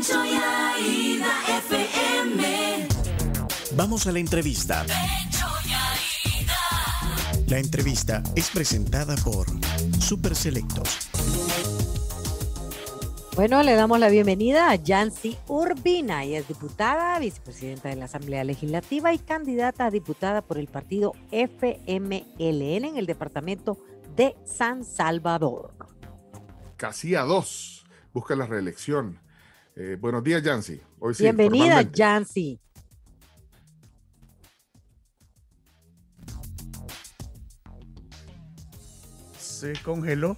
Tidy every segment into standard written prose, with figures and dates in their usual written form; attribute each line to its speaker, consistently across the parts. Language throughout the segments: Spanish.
Speaker 1: Pencho y Aida FM.
Speaker 2: Vamos a la entrevista.
Speaker 1: Pencho y Aida.
Speaker 2: La entrevista es presentada por Super Selectos.
Speaker 3: Bueno, le damos la bienvenida a Yancy Urbina. Ella es diputada, vicepresidenta de la Asamblea Legislativa y candidata a diputada por el partido FMLN en el departamento de San Salvador.
Speaker 4: Casilla 2, busca la reelección. Buenos días, Yancy. Hoy sí,
Speaker 3: Bienvenida,
Speaker 4: formalmente.
Speaker 3: Yancy.
Speaker 5: Se congeló.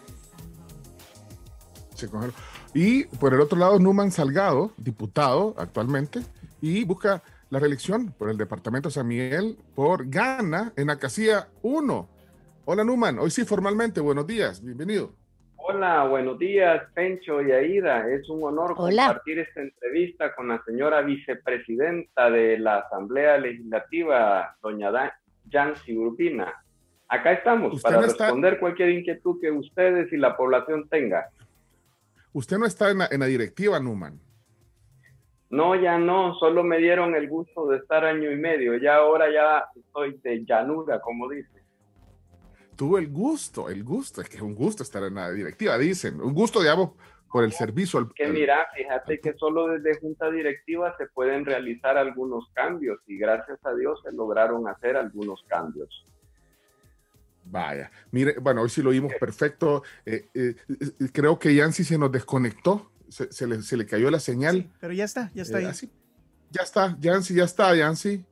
Speaker 4: Se congeló. Y por el otro lado, Numan Salgado, diputado actualmente, y busca la reelección por el departamento de San Miguel por Gana en la casilla 1. Hola, Numan. Hoy sí, formalmente. Buenos días. Bienvenido.
Speaker 6: Hola, buenos días, Pencho y Aida. Es un honor
Speaker 3: Hola.
Speaker 6: compartir esta entrevista con la señora vicepresidenta de la Asamblea Legislativa, doña Yancy Urbina. Acá estamos
Speaker 4: Usted
Speaker 6: para
Speaker 4: no está-
Speaker 6: responder cualquier inquietud que ustedes y la población tenga.
Speaker 4: Usted no está en la directiva, Numan.
Speaker 6: No, ya no, solo me dieron el gusto de estar año y medio. Ya ahora ya estoy de llanura, como dice.
Speaker 4: Tuvo el gusto, es que es un gusto estar en la directiva, dicen. Un gusto, digamos, por el servicio al...
Speaker 6: Que mira, fíjate que solo desde junta directiva se pueden realizar algunos cambios y gracias a Dios se lograron hacer algunos cambios.
Speaker 4: Vaya, mire, bueno, hoy sí lo oímos perfecto. Creo que Yancy se nos desconectó, se le cayó la señal.
Speaker 5: Sí, pero ya está ahí.
Speaker 4: Así. Ya está, Yancy.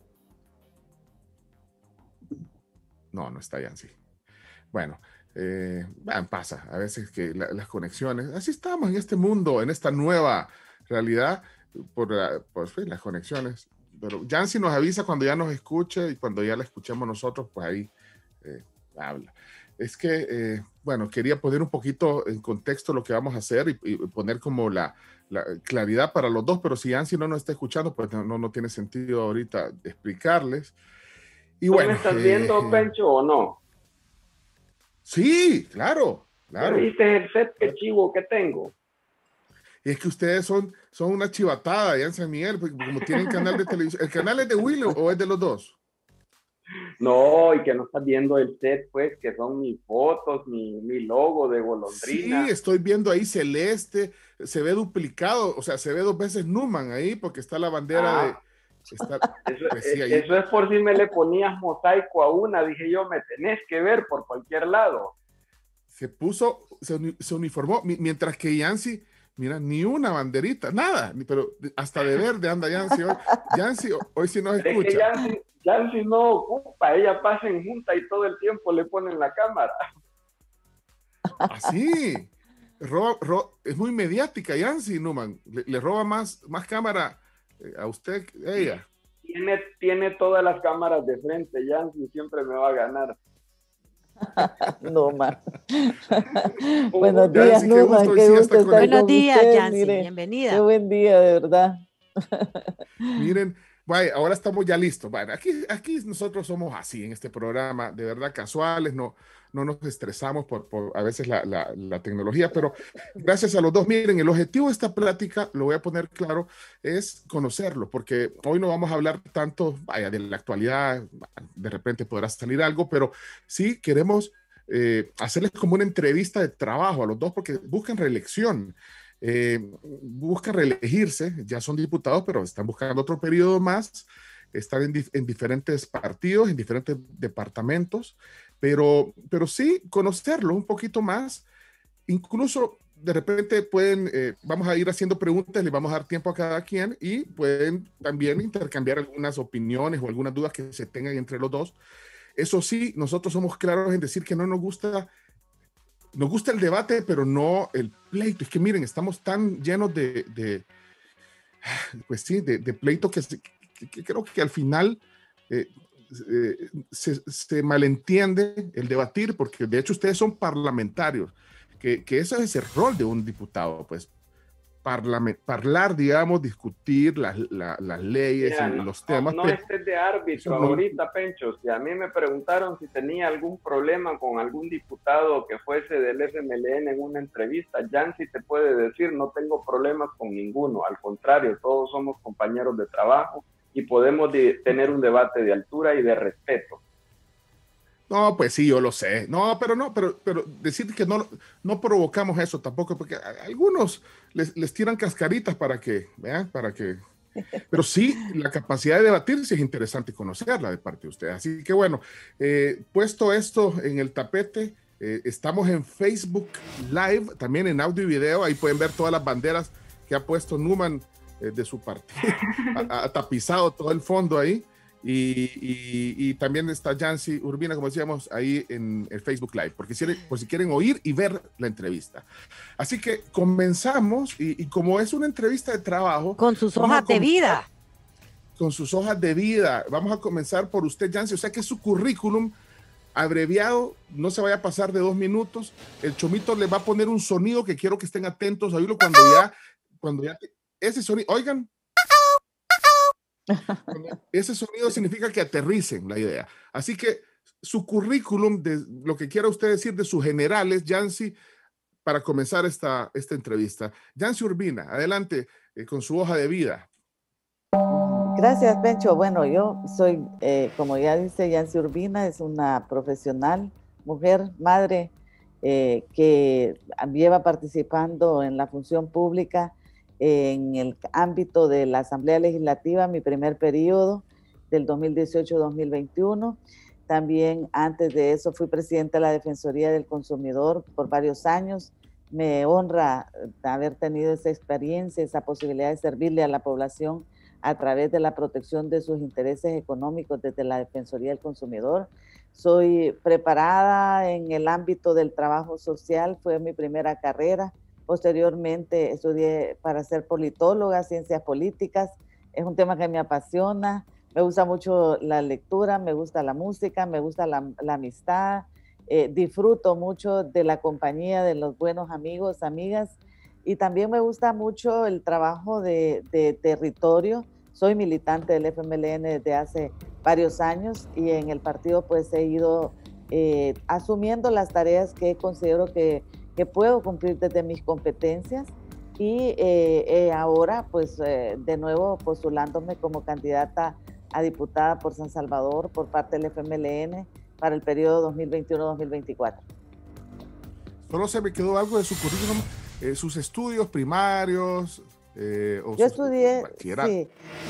Speaker 4: No está Yancy. Bueno, pasa a veces que las conexiones, así estamos en este mundo, en esta nueva realidad, por las conexiones. Pero Yancy nos avisa cuando ya nos escuche y cuando ya la escuchemos nosotros, pues ahí habla. Es que, bueno, quería poner un poquito en contexto lo que vamos a hacer y poner como la claridad para los dos, pero si Yancy no nos está escuchando, pues no tiene sentido ahorita explicarles. Y
Speaker 6: ¿Tú
Speaker 4: bueno,
Speaker 6: me estás viendo, Pencho, o no?
Speaker 4: Sí, claro.
Speaker 6: ¿Viste el set que chivo que tengo?
Speaker 4: Y es que ustedes son una chivatada allá en San Miguel, porque como tienen canal de televisión. ¿El canal es de Willow o es de los dos?
Speaker 6: No, y que no estás viendo el set, pues, que son mis fotos, mi logo de golondrina.
Speaker 4: Sí, estoy viendo ahí celeste, se ve duplicado, o sea, se ve dos veces Numan ahí, porque está la bandera de... pues sí, ahí.
Speaker 6: Eso es por si me le ponías mosaico a una, dije yo, me tenés que ver por cualquier lado.
Speaker 4: Se uniformó, mientras que Yancy, mira, ni una banderita, nada, pero hasta de verde anda Yancy hoy. Yancy hoy sí nos escucha.
Speaker 6: Es que Yancy no ocupa, ella pasa en junta y todo el tiempo le ponen la cámara.
Speaker 4: Así, es muy mediática Yancy, Numan, le roba más cámara a usted, ella.
Speaker 6: Tiene todas las cámaras de frente, Yancy siempre me va a ganar.
Speaker 7: Numan. Buenos días,
Speaker 4: Yancy,
Speaker 7: Numan. Qué gusto estar
Speaker 3: Buenos
Speaker 7: con
Speaker 3: días,
Speaker 7: usted.
Speaker 3: Yancy.
Speaker 7: Mire,
Speaker 3: Bienvenida.
Speaker 7: qué buen día, de verdad.
Speaker 4: Miren, vaya, ahora estamos ya listos. Bueno, aquí nosotros somos así en este programa, de verdad casuales, no nos estresamos por a veces la tecnología, pero gracias a los dos. Miren, el objetivo de esta plática, lo voy a poner claro, es conocerlo, porque hoy no vamos a hablar tanto, vaya, de la actualidad, de repente podrá salir algo, pero sí queremos hacerles como una entrevista de trabajo a los dos, porque buscan reelección. Buscan reelegirse, ya son diputados, pero están buscando otro periodo más, están en diferentes partidos, en diferentes departamentos, pero sí conocerlo un poquito más, incluso de repente pueden, vamos a ir haciendo preguntas, le vamos a dar tiempo a cada quien y pueden también intercambiar algunas opiniones o algunas dudas que se tengan entre los dos. Eso sí, nosotros somos claros en decir que no nos gusta el debate, pero no el pleito. Es que miren, estamos tan llenos pues sí, de pleito que creo que al final se malentiende el debatir, porque de hecho ustedes son parlamentarios, que ese es el rol de un diputado, pues. hablar, digamos, discutir las leyes
Speaker 6: Mira,
Speaker 4: y los temas.
Speaker 6: No estés de árbitro
Speaker 4: no,
Speaker 6: ahorita, Pencho. Si a mí me preguntaron si tenía algún problema con algún diputado que fuese del FMLN en una entrevista, Yancy te puede decir, no tengo problemas con ninguno. Al contrario, todos somos compañeros de trabajo y podemos tener un debate de altura y de respeto.
Speaker 4: No, pues sí, yo lo sé. No, pero decir que no provocamos eso tampoco, porque a algunos les tiran cascaritas para que, vean, pero sí, la capacidad de debatir sí es interesante conocerla de parte de ustedes. Así que bueno, puesto esto en el tapete, estamos en Facebook Live, también en audio y video, ahí pueden ver todas las banderas que ha puesto Numan de su partido, ha tapizado todo el fondo ahí. Y también está Yancy Urbina, como decíamos, ahí en el Facebook Live, por si quieren oír y ver la entrevista. Así que comenzamos, y como es una entrevista de trabajo...
Speaker 3: Con sus hojas de vida.
Speaker 4: Con sus hojas de vida. Vamos a comenzar por usted, Yancy, o sea que su currículum abreviado, no se vaya a pasar de 2 minutos. El Chomito le va a poner un sonido que quiero que estén atentos a oírlo cuando ya ese sonido, oigan. Ese sonido significa que aterricen la idea. Así que su currículum, de lo que quiera usted decir de sus generales, Yancy, para comenzar esta entrevista. Yancy Urbina, adelante con su hoja de vida.
Speaker 7: Gracias, Pencho. Bueno, yo soy, como ya dice, Yancy Urbina, es una profesional, mujer, madre, que lleva participando en la función pública en el ámbito de la Asamblea Legislativa, mi primer periodo del 2018-2021. También antes de eso fui presidenta de la Defensoría del Consumidor por varios años. Me honra haber tenido esa experiencia, esa posibilidad de servirle a la población a través de la protección de sus intereses económicos desde la Defensoría del Consumidor. Soy preparada en el ámbito del trabajo social, fue mi primera carrera. Posteriormente estudié para ser politóloga, ciencias políticas. Es un tema que me apasiona. Me gusta mucho la lectura, me gusta la música, me gusta la amistad. Disfruto mucho de la compañía de los buenos amigos, amigas. Y también me gusta mucho el trabajo de territorio. Soy militante del FMLN desde hace varios años y en el partido pues he ido asumiendo las tareas que considero que puedo cumplir desde mis competencias y ahora pues de nuevo postulándome como candidata a diputada por San Salvador por parte del FMLN para el periodo 2021-2024.
Speaker 4: Solo se me quedó algo de su currículum, sus estudios primarios.
Speaker 7: Yo estudié, sí.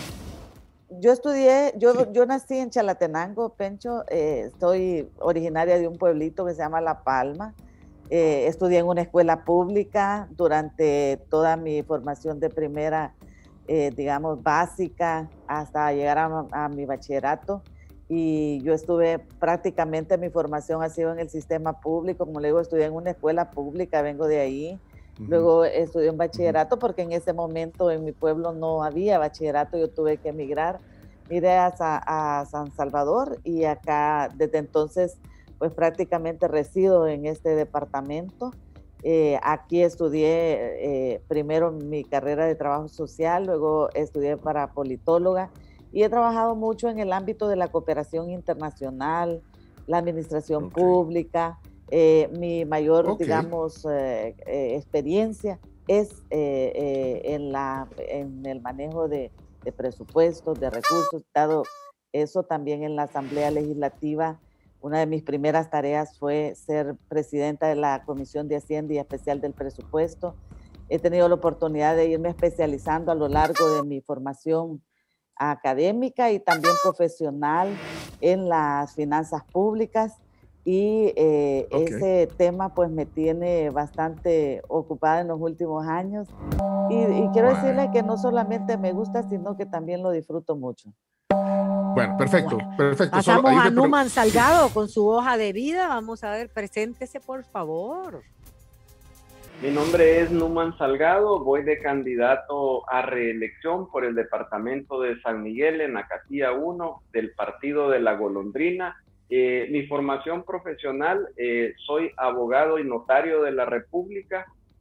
Speaker 7: Yo nací en Chalatenango, Pencho, estoy originaria de un pueblito que se llama La Palma. Estudié en una escuela pública durante toda mi formación de primera, digamos, básica, hasta llegar a mi bachillerato. Y yo estuve prácticamente, mi formación ha sido en el sistema público. Como le digo, estudié en una escuela pública, vengo de ahí. Luego estudié un bachillerato porque en ese momento en mi pueblo no había bachillerato, yo tuve que emigrar. Miré a San Salvador y acá desde entonces pues prácticamente resido en este departamento. Aquí estudié primero mi carrera de trabajo social, luego estudié para politóloga y he trabajado mucho en el ámbito de la cooperación internacional, la administración pública. Mi mayor, digamos, experiencia es en el manejo de presupuestos, de recursos, dado eso también en la Asamblea Legislativa. Una de mis primeras tareas fue ser presidenta de la Comisión de Hacienda y Especial del Presupuesto. He tenido la oportunidad de irme especializando a lo largo de mi formación académica y también profesional en las finanzas públicas. Y ese tema pues me tiene bastante ocupada en los últimos años. Y quiero decirle que no solamente me gusta, sino que también lo disfruto mucho.
Speaker 4: Bueno, perfecto, perfecto.
Speaker 3: Pasamos a Numan Salgado con su hoja de vida. Vamos a ver, preséntese por favor.
Speaker 6: Mi nombre es Numan Salgado, voy de candidato a reelección por el departamento de San Miguel en la casilla 1 del partido de La Golondrina. Mi formación profesional, soy abogado y notario de la República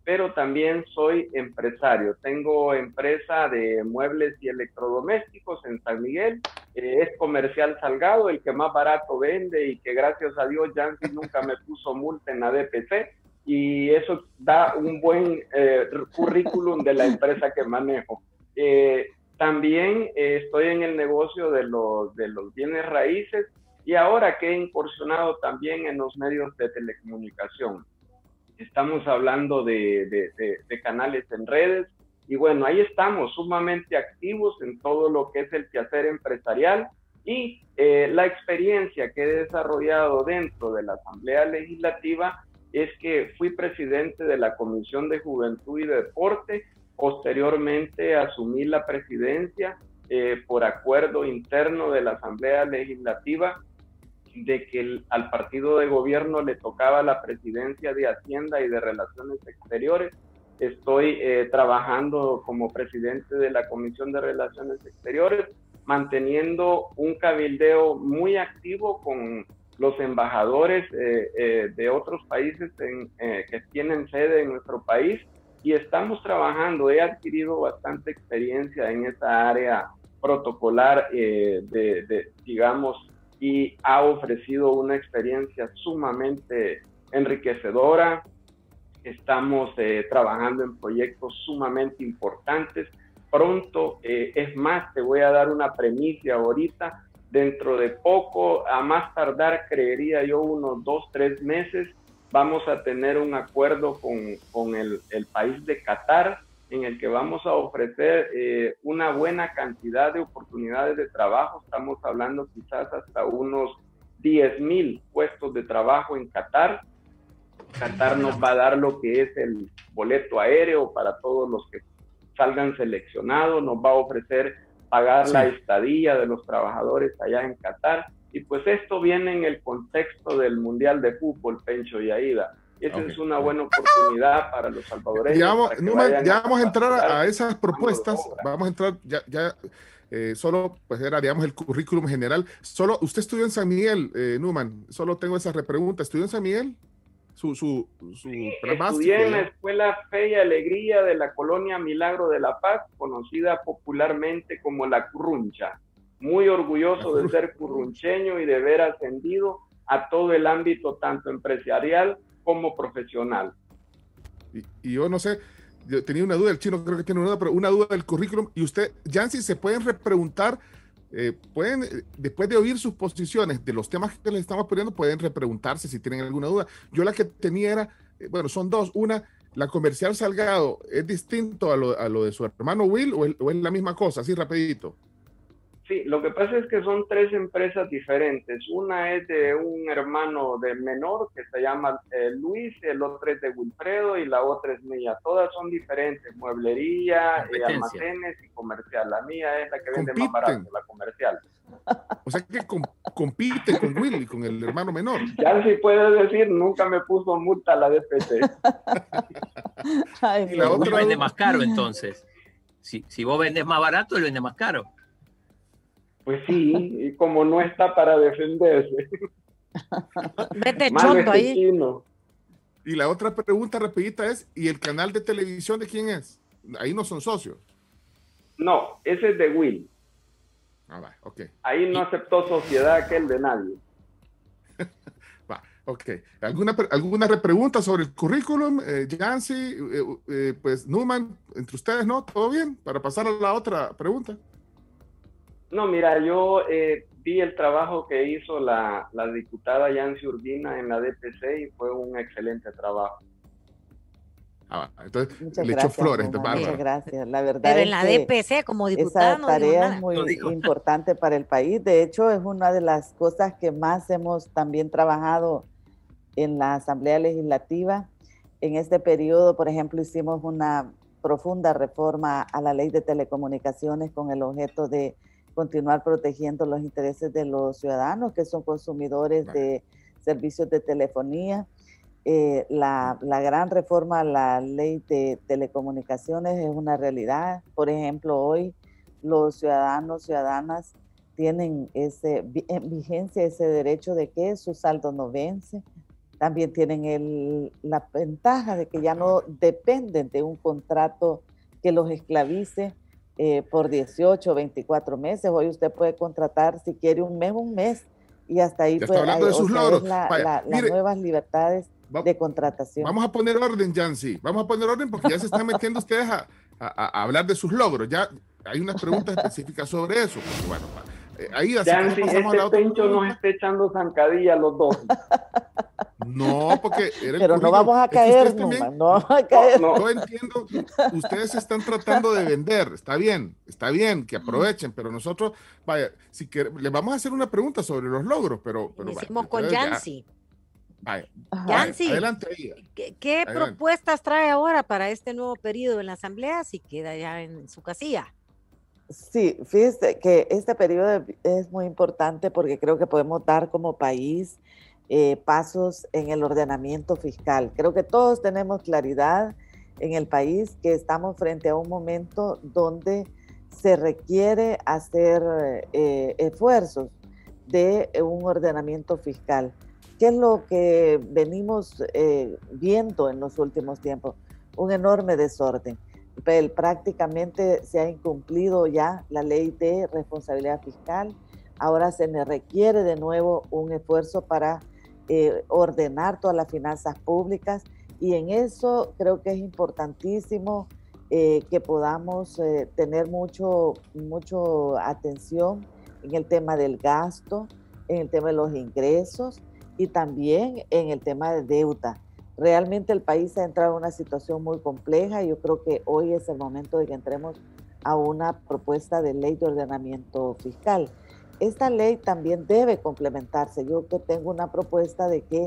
Speaker 6: pero también soy empresario. Tengo empresa de muebles y electrodomésticos en San Miguel. Es Comercial Salgado, el que más barato vende y que gracias a Dios Yancy nunca me puso multa en la DPC, y eso da un buen currículum de la empresa que manejo. También estoy en el negocio de los bienes raíces, y ahora que he incursionado también en los medios de telecomunicación. Estamos hablando de canales en redes, y bueno, ahí estamos sumamente activos en todo lo que es el quehacer empresarial, y la experiencia que he desarrollado dentro de la Asamblea Legislativa es que fui presidente de la Comisión de Juventud y Deporte. Posteriormente asumí la presidencia por acuerdo interno de la Asamblea Legislativa, de que al partido de gobierno le tocaba la presidencia de Hacienda y de Relaciones Exteriores. Estoy trabajando como presidente de la Comisión de Relaciones Exteriores, manteniendo un cabildeo muy activo con los embajadores de otros países que tienen sede en nuestro país, y estamos trabajando. He adquirido bastante experiencia en esa área protocolar, digamos, y ha ofrecido una experiencia sumamente enriquecedora. Estamos trabajando en proyectos sumamente importantes. Pronto, es más, te voy a dar una primicia ahorita, dentro de poco, a más tardar, creería yo, unos 2-3 meses, vamos a tener un acuerdo con el país de Qatar, en el que vamos a ofrecer una buena cantidad de oportunidades de trabajo. Estamos hablando quizás hasta unos 10,000 puestos de trabajo en Qatar. Qatar nos va a dar lo que es el boleto aéreo para todos los que salgan seleccionados, nos va a ofrecer pagar la estadía de los trabajadores allá en Qatar, y pues esto viene en el contexto del Mundial de Fútbol, Pencho y Aida. Esa es una buena oportunidad para los salvadoreños.
Speaker 4: Ya vamos a entrar a esas propuestas, vamos a entrar solo, pues era, digamos, el currículum general. Solo, usted estudió en San Miguel, Numan, solo tengo esa repregunta. ¿Estudió en San Miguel?
Speaker 6: Sí, estudié en la Escuela Fe y Alegría de la colonia Milagro de la Paz, conocida popularmente como La Curruncha. Muy orgulloso de ser curruncheño y de haber ascendido a todo el ámbito, tanto empresarial como profesional.
Speaker 4: Y yo no sé, yo tenía una duda, el chino creo que tiene una duda, pero una duda del currículum. Y usted, Yancy, ¿se pueden repreguntar? Después de oír sus posiciones de los temas que les estamos poniendo, pueden repreguntarse si tienen alguna duda. Yo la que tenía era, bueno, son dos. Una, la Comercial Salgado, ¿es distinto a lo de su hermano Will o es la misma cosa? Así rapidito.
Speaker 6: Sí, lo que pasa es que son 3 empresas diferentes. Una es de un hermano de menor que se llama Luis, el otro es de Wilfredo y la otra es mía. Todas son diferentes, mueblería, almacenes y comercial. La mía es la que vende más barato, la comercial.
Speaker 4: O sea que compite con Will y con el hermano menor.
Speaker 6: Ya si puedes decir, nunca me puso multa la DPC.
Speaker 8: Y la otra vende más caro entonces. Si vos vendes más barato, él vende más caro.
Speaker 6: Pues sí, y como no está para defenderse.
Speaker 3: Vete chondo ahí.
Speaker 6: Chino.
Speaker 4: Y la otra pregunta rapidita es, ¿y el canal de televisión de quién es? Ahí no son socios.
Speaker 6: No, ese es de Will.
Speaker 4: Va, ok.
Speaker 6: Ahí no aceptó sociedad aquel de nadie.
Speaker 4: Va, ok. ¿Alguna repregunta sobre el currículum? Yancy, pues Numan, entre ustedes, ¿no? ¿Todo bien? Para pasar a la otra pregunta.
Speaker 6: No, mira, yo vi el trabajo que hizo la diputada Yancy Urbina en la DPC y fue un excelente trabajo.
Speaker 4: Entonces
Speaker 7: muchas
Speaker 4: le
Speaker 7: gracias,
Speaker 4: echó flores.
Speaker 7: Muchas gracias. La verdad
Speaker 3: pero
Speaker 7: es
Speaker 3: en la
Speaker 7: que
Speaker 3: DPC como diputada
Speaker 7: esa tarea es muy importante para el país. De hecho, es una de las cosas que más hemos también trabajado en la Asamblea Legislativa. En este periodo, por ejemplo, hicimos una profunda reforma a la Ley de Telecomunicaciones con el objeto de continuar protegiendo los intereses de los ciudadanos que son consumidores de servicios de telefonía. La gran reforma a la Ley de Telecomunicaciones es una realidad. Por ejemplo, hoy los ciudadanas tienen en vigencia ese derecho de que su saldo no vence. también tienen la ventaja de que ya no dependen de un contrato que los esclavice por 18 o 24 meses. Hoy usted puede contratar, si quiere, un mes, y hasta ahí
Speaker 4: Ya
Speaker 7: puede,
Speaker 4: está hablando de sus logros.
Speaker 7: las nuevas libertades de contratación.
Speaker 4: Vamos a poner orden, Yancy. Vamos a poner orden porque ya se están metiendo ustedes a hablar de sus logros. Ya hay unas preguntas específicas sobre eso. Porque, bueno, ahí así
Speaker 6: Yancy,
Speaker 4: pasamos a la otra
Speaker 6: Pencho
Speaker 4: pregunta.
Speaker 6: nos esté echando zancadilla a los dos.
Speaker 4: No, porque era el
Speaker 7: Pero no
Speaker 4: currículum.
Speaker 7: vamos a
Speaker 4: Es que
Speaker 7: caer,
Speaker 4: ustedes también,
Speaker 7: no vamos a caer.
Speaker 4: yo entiendo, ustedes están tratando de vender, está bien que aprovechen, pero nosotros, vaya, les vamos a hacer una pregunta sobre los logros, pero
Speaker 3: Iniciemos
Speaker 4: vaya,
Speaker 3: con
Speaker 4: ustedes ya-
Speaker 3: Yancy.
Speaker 4: vaya,
Speaker 3: Yancy,
Speaker 4: adelante ahí.
Speaker 3: ¿qué
Speaker 4: Adelante.
Speaker 3: propuestas trae ahora para este nuevo periodo en la Asamblea si queda ya en su casilla?
Speaker 7: Sí, fíjese que este periodo es muy importante porque creo que podemos dar como país pasos en el ordenamiento fiscal. Creo que todos tenemos claridad en el país que estamos frente a un momento donde se requiere hacer esfuerzos de un ordenamiento fiscal. ¿Qué es lo que venimos viendo en los últimos tiempos? Un enorme desorden. Prácticamente se ha incumplido ya la ley de responsabilidad fiscal. Ahora se le requiere de nuevo un esfuerzo para ordenar todas las finanzas públicas, y en eso creo que es importantísimo que podamos tener mucho atención en el tema del gasto, en el tema de los ingresos y también en el tema de deuda. Realmente el país ha entrado en una situación muy compleja y yo creo que hoy es el momento de que entremos a una propuesta de ley de ordenamiento fiscal. Esta ley también debe complementarse. Yo que tengo una propuesta de que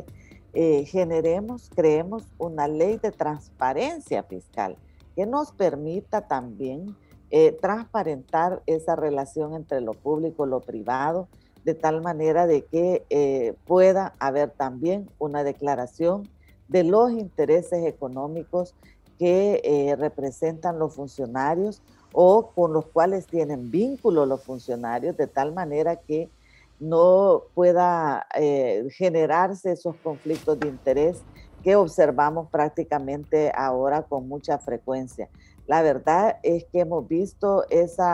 Speaker 7: creemos una ley de transparencia fiscal que nos permita también transparentar esa relación entre lo público y lo privado, de tal manera de que pueda haber también una declaración de los intereses económicos que representan los funcionarios o con los cuales tienen vínculo los funcionarios, de tal manera que no pueda generarse esos conflictos de interés que observamos prácticamente ahora con mucha frecuencia. La verdad es que hemos visto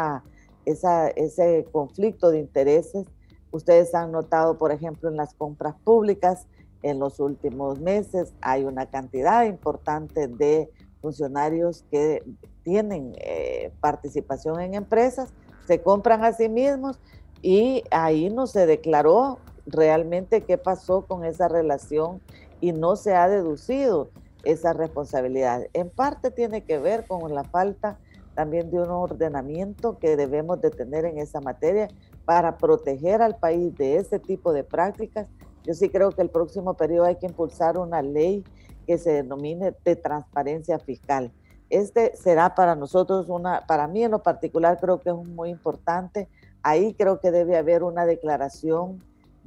Speaker 7: ese conflicto de intereses. Ustedes han notado, por ejemplo, en las compras públicas, en los últimos meses hay una cantidad importante de funcionarios que tienen participación en empresas, se compran a sí mismos y ahí no se declaró realmente qué pasó con esa relación y no se ha deducido esa responsabilidad. En parte tiene que ver con la falta también de un ordenamiento que debemos de tener en esa materia para proteger al país de ese tipo de prácticas. Yo sí creo que el próximo periodo hay que impulsar una ley que se denomine de transparencia fiscal. Este será para nosotros para mí en lo particular creo que es muy importante. Ahí creo que debe haber una declaración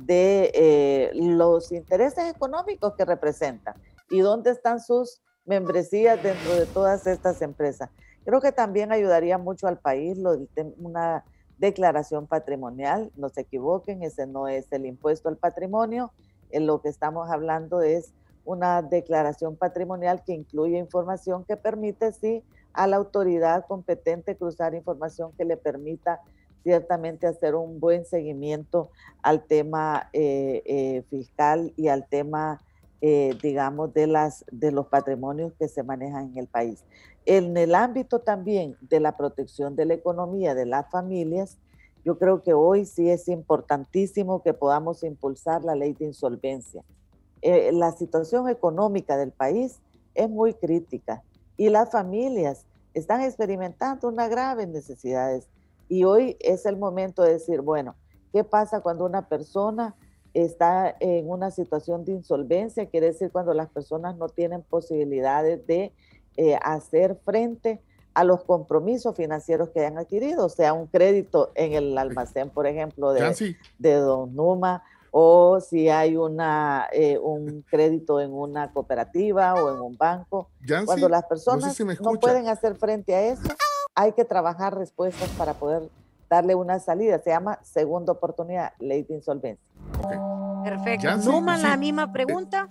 Speaker 7: de los intereses económicos que representan y dónde están sus membresías dentro de todas estas empresas. Creo que también ayudaría mucho al país una declaración patrimonial. No se equivoquen, ese no es el impuesto al patrimonio. En lo que estamos hablando es una declaración patrimonial que incluye información que permite, sí, a la autoridad competente cruzar información que le permita ciertamente hacer un buen seguimiento al tema fiscal y al tema, digamos, de los patrimonios que se manejan en el país. En el ámbito también de la protección de la economía de las familias, yo creo que hoy sí es importantísimo que podamos impulsar la ley de insolvencia. La situación económica del país es muy crítica y las familias están experimentando unas graves necesidades. Y hoy es el momento de decir, bueno, ¿qué pasa cuando una persona está en una situación de insolvencia? Quiere decir cuando las personas no tienen posibilidades de hacer frente a los compromisos financieros que hayan adquirido, o sea, un crédito en el almacén, por ejemplo, de Don Numa, o si hay un crédito en una cooperativa o en un banco.
Speaker 4: Yancy,
Speaker 7: cuando las personas
Speaker 4: no sé si me
Speaker 7: no pueden hacer frente a eso, hay que trabajar respuestas para poder darle una salida. Se llama segunda oportunidad, ley de insolvencia.
Speaker 4: Okay.
Speaker 3: Perfecto.
Speaker 4: Yancy,
Speaker 3: Numa,
Speaker 4: sí.
Speaker 3: la misma pregunta.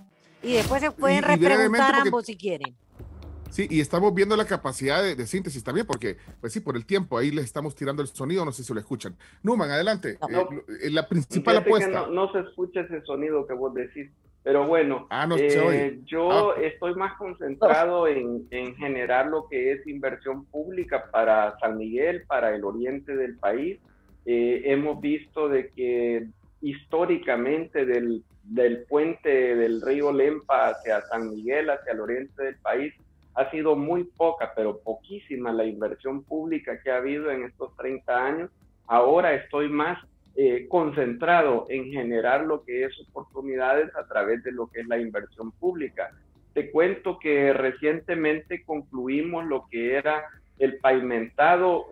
Speaker 3: Y después se pueden
Speaker 4: Y brevemente,
Speaker 3: repreguntar
Speaker 4: porque-
Speaker 3: ambos si quieren.
Speaker 4: Sí, y estamos viendo la capacidad de síntesis también, porque, pues sí, por el tiempo, ahí les estamos tirando el sonido, no sé si lo escuchan. Numan, adelante.
Speaker 6: No.
Speaker 4: La principal
Speaker 6: Fíjate que
Speaker 4: apuesta.
Speaker 6: no se escucha ese sonido que vos decís, pero bueno,
Speaker 4: No se oye.
Speaker 6: yo estoy más concentrado en generar lo que es inversión pública para San Miguel, para el oriente del país. Hemos visto de que históricamente del puente del río Lempa hacia San Miguel, hacia el oriente del país, ha sido muy poca, pero poquísima la inversión pública que ha habido en estos 30 años. Ahora estoy más concentrado en generar lo que es oportunidades a través de lo que es la inversión pública. Te cuento que recientemente concluimos lo que era el pavimentado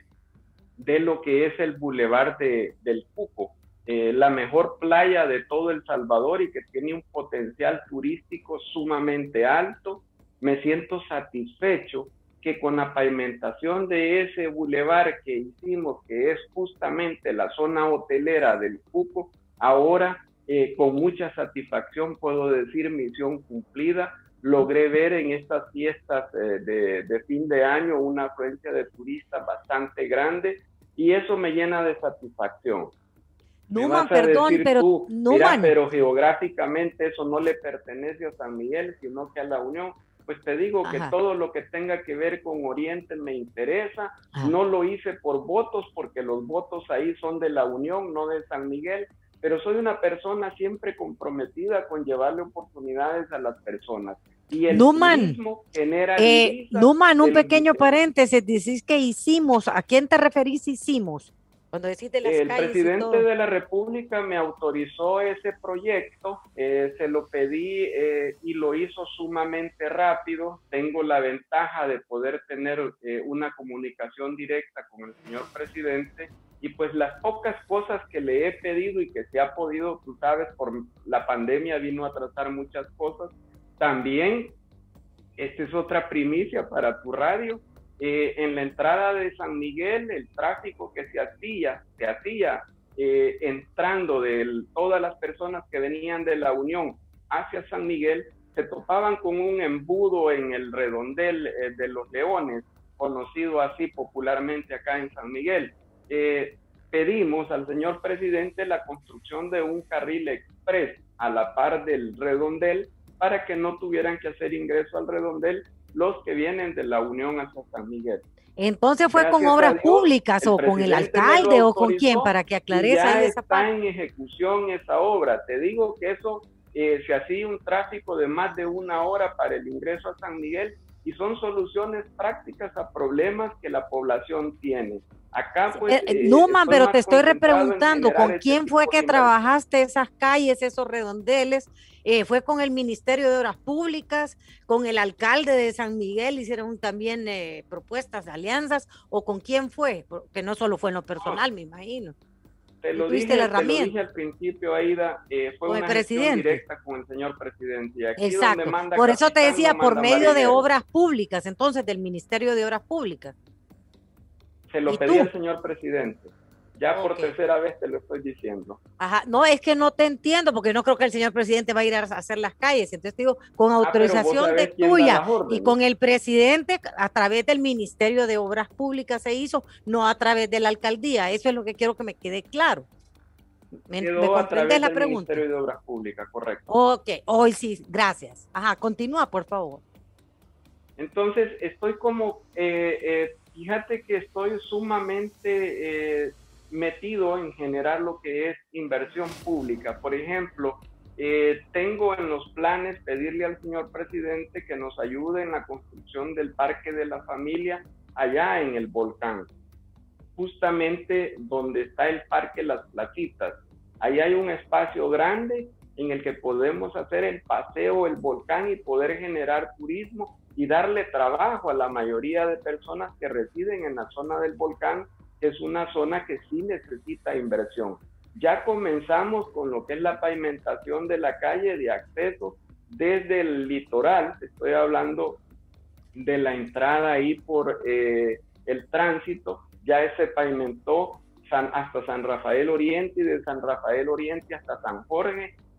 Speaker 6: de lo que es el bulevar del Cuco, la mejor playa de todo El Salvador y que tiene un potencial turístico sumamente alto. Me siento satisfecho que con la pavimentación de ese bulevar que hicimos, que es justamente la zona hotelera del Cuco, ahora con mucha satisfacción puedo decir misión cumplida. Logré ver en estas fiestas de fin de año una afluencia de turistas bastante grande y eso me llena de satisfacción.
Speaker 3: Numan, perdón, pero
Speaker 6: tú,
Speaker 3: Numan.
Speaker 6: mira, pero geográficamente eso no le pertenece a San Miguel, sino que a la Unión. Pues te digo que todo lo que tenga que ver con Oriente me interesa. No lo hice por votos, porque los votos ahí son de la Unión, no de San Miguel, pero soy una persona siempre comprometida con llevarle oportunidades a las personas. Y el turismo genera divisas.
Speaker 3: Numan, un pequeño paréntesis, decís que hicimos, ¿a quién te referís hicimos? Cuando decís de las
Speaker 6: el
Speaker 3: calles
Speaker 6: presidente de la República me autorizó ese proyecto, se lo pedí y lo hizo sumamente rápido. Tengo la ventaja de poder tener una comunicación directa con el señor presidente y pues las pocas cosas que le he pedido y que se ha podido, tú sabes, por la pandemia vino a tratar muchas cosas. También, esta es otra primicia para tu radio, en la entrada de San Miguel, el tráfico que se hacía entrando de todas las personas que venían de la Unión hacia San Miguel, se topaban con un embudo en el redondel de los Leones, conocido así popularmente acá en San Miguel. Pedimos al señor presidente la construcción de un carril express a la par del redondel para que no tuvieran que hacer ingreso al redondel los que vienen de la Unión hacia San Miguel.
Speaker 3: Entonces fue con obras públicas o con el alcalde o con quién, para que aclares ahí esa parte.
Speaker 6: Ya está en ejecución esa obra. Te digo que eso se hacía un tráfico de más de 1 hora para el ingreso a San Miguel y son soluciones prácticas a problemas que la población tiene. Acá pues...
Speaker 3: Numan, pero te estoy repreguntando, ¿con quién fue que trabajaste esas calles, esos redondeles? ¿Fue con el Ministerio de Obras Públicas, con el alcalde de San Miguel, hicieron también propuestas, alianzas, o con quién fue? Porque no solo fue en lo personal, me imagino.
Speaker 6: Te lo dije al principio, Aida, fue una gestión directa con el señor presidente. Y aquí
Speaker 3: exacto,
Speaker 6: donde manda
Speaker 3: por eso te decía, por medio de
Speaker 6: marinero.
Speaker 3: Obras Públicas, entonces del Ministerio de Obras Públicas.
Speaker 6: Se lo pedí al señor presidente. Ya por tercera vez te lo estoy diciendo.
Speaker 3: Ajá, no, es que no te entiendo, porque no creo que el señor presidente va a ir a hacer las calles. Entonces digo, con autorización de tuya y con el presidente, a través del Ministerio de Obras Públicas se hizo, no a través de la alcaldía. Eso es lo que quiero que me quede claro. ¿Me comprendes la pregunta?
Speaker 6: Ministerio de Obras Públicas, correcto.
Speaker 3: Ok, hoy sí, gracias. Ajá, continúa, por favor.
Speaker 6: Entonces, estoy como, fíjate que estoy sumamente metido en generar lo que es inversión pública. Por ejemplo, tengo en los planes pedirle al señor presidente que nos ayude en la construcción del Parque de la Familia allá en el volcán, justamente donde está el Parque Las Placitas. Ahí hay un espacio grande en el que podemos hacer el paseo, el volcán y poder generar turismo y darle trabajo a la mayoría de personas que residen en la zona del volcán, que es una zona que sí necesita inversión. Ya comenzamos con lo que es la pavimentación de la calle de acceso desde el litoral. Estoy hablando de la entrada ahí por el tránsito. Ya se pavimentó hasta San Rafael Oriente y de San Rafael Oriente hasta San Jorge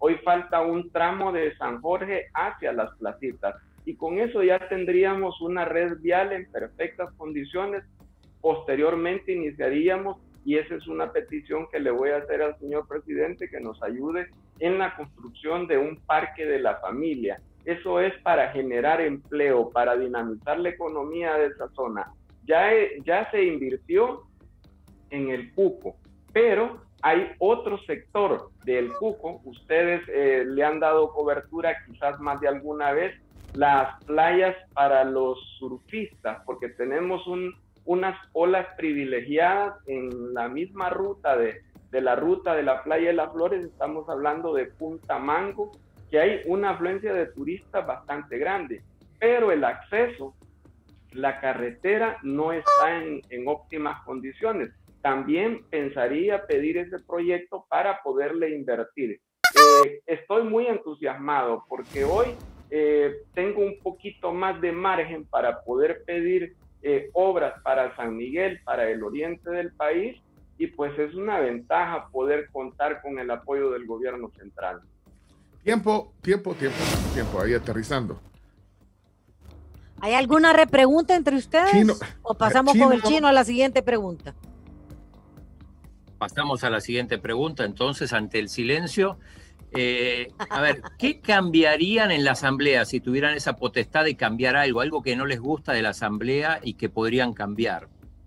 Speaker 6: Hoy falta un tramo de San Jorge hacia las Placitas y con eso ya tendríamos una red vial en perfectas condiciones. Posteriormente iniciaríamos, y esa es una petición que le voy a hacer al señor presidente, que nos ayude en la construcción de un parque de la familia. Eso es para generar empleo, para dinamizar la economía de esa zona. Ya se invirtió en el Cuco, pero hay otro sector del Cuco, ustedes le han dado cobertura quizás más de alguna vez, las playas para los surfistas, porque tenemos unas olas privilegiadas en la misma ruta de la ruta de la playa de las Flores. Estamos hablando de Punta Mango, que hay una afluencia de turistas bastante grande, pero el acceso, la carretera no está en óptimas condiciones. También pensaría pedir ese proyecto para poderle invertir. Estoy muy entusiasmado porque hoy tengo un poquito más de margen para poder pedir obras para San Miguel, para el oriente del país, y pues es una ventaja poder contar con el apoyo del gobierno central.
Speaker 4: Tiempo, ahí aterrizando.
Speaker 3: ¿Hay alguna repregunta entre ustedes?
Speaker 4: Chino,
Speaker 3: ¿O pasamos
Speaker 4: Chino.
Speaker 3: con el chino a la siguiente pregunta?
Speaker 8: Pasamos a la siguiente pregunta, entonces, ante el silencio. A ver, ¿qué cambiarían en la Asamblea si tuvieran esa potestad de cambiar algo que no les gusta de la Asamblea y que podrían cambiar?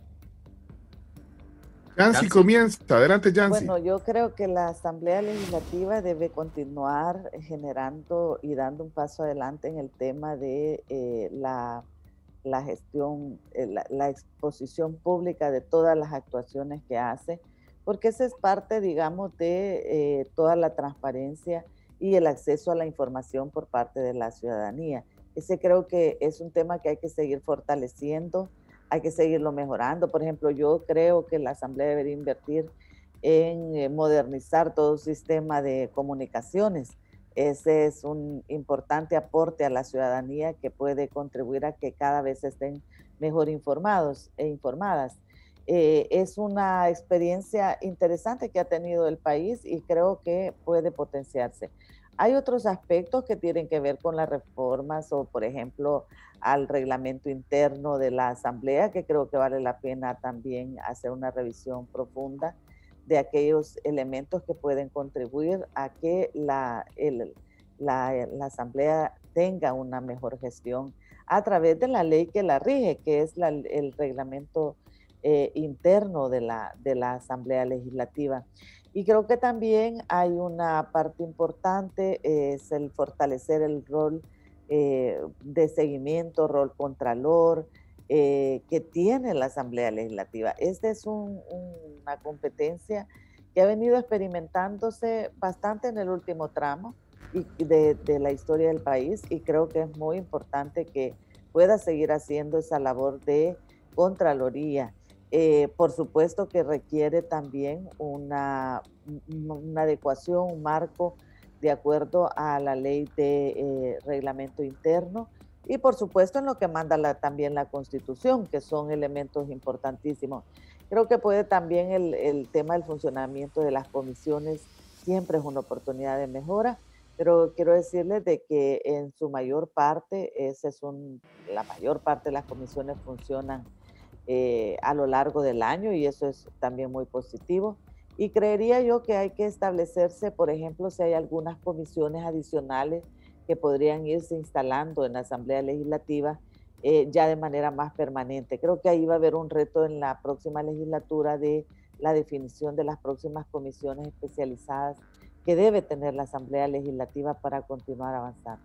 Speaker 4: Yancy comienza. Adelante, Yancy.
Speaker 7: Bueno, yo creo que la Asamblea Legislativa debe continuar generando y dando un paso adelante en el tema de la gestión, la exposición pública de todas las actuaciones que hace, porque esa es parte, digamos, de toda la transparencia y el acceso a la información por parte de la ciudadanía. Ese creo que es un tema que hay que seguir fortaleciendo, hay que seguirlo mejorando. Por ejemplo, yo creo que la Asamblea debería invertir en modernizar todo el sistema de comunicaciones. Ese es un importante aporte a la ciudadanía que puede contribuir a que cada vez estén mejor informados e informadas. Es una experiencia interesante que ha tenido el país y creo que puede potenciarse. Hay otros aspectos que tienen que ver con las reformas o, por ejemplo, al reglamento interno de la Asamblea, que creo que vale la pena también hacer una revisión profunda de aquellos elementos que pueden contribuir a que la Asamblea tenga una mejor gestión a través de la ley que la rige, que es el reglamento interno de la Asamblea Legislativa. Y creo que también hay una parte importante, es el fortalecer el rol de seguimiento, rol contralor, que tiene la Asamblea Legislativa. Esta es una competencia que ha venido experimentándose bastante en el último tramo de la historia del país, y creo que es muy importante que pueda seguir haciendo esa labor de contraloría. Por supuesto que requiere también una adecuación, un marco de acuerdo a la ley de reglamento interno y por supuesto en lo que manda también la Constitución, que son elementos importantísimos. Creo que puede también el tema del funcionamiento de las comisiones siempre es una oportunidad de mejora, pero quiero decirles de que en su mayor parte, la mayor parte de las comisiones funcionan a lo largo del año y eso es también muy positivo. Y creería yo que hay que establecerse, por ejemplo, si hay algunas comisiones adicionales que podrían irse instalando en la Asamblea Legislativa ya de manera más permanente. Creo que ahí va a haber un reto en la próxima legislatura de la definición de las próximas comisiones especializadas que debe tener la Asamblea Legislativa para continuar avanzando.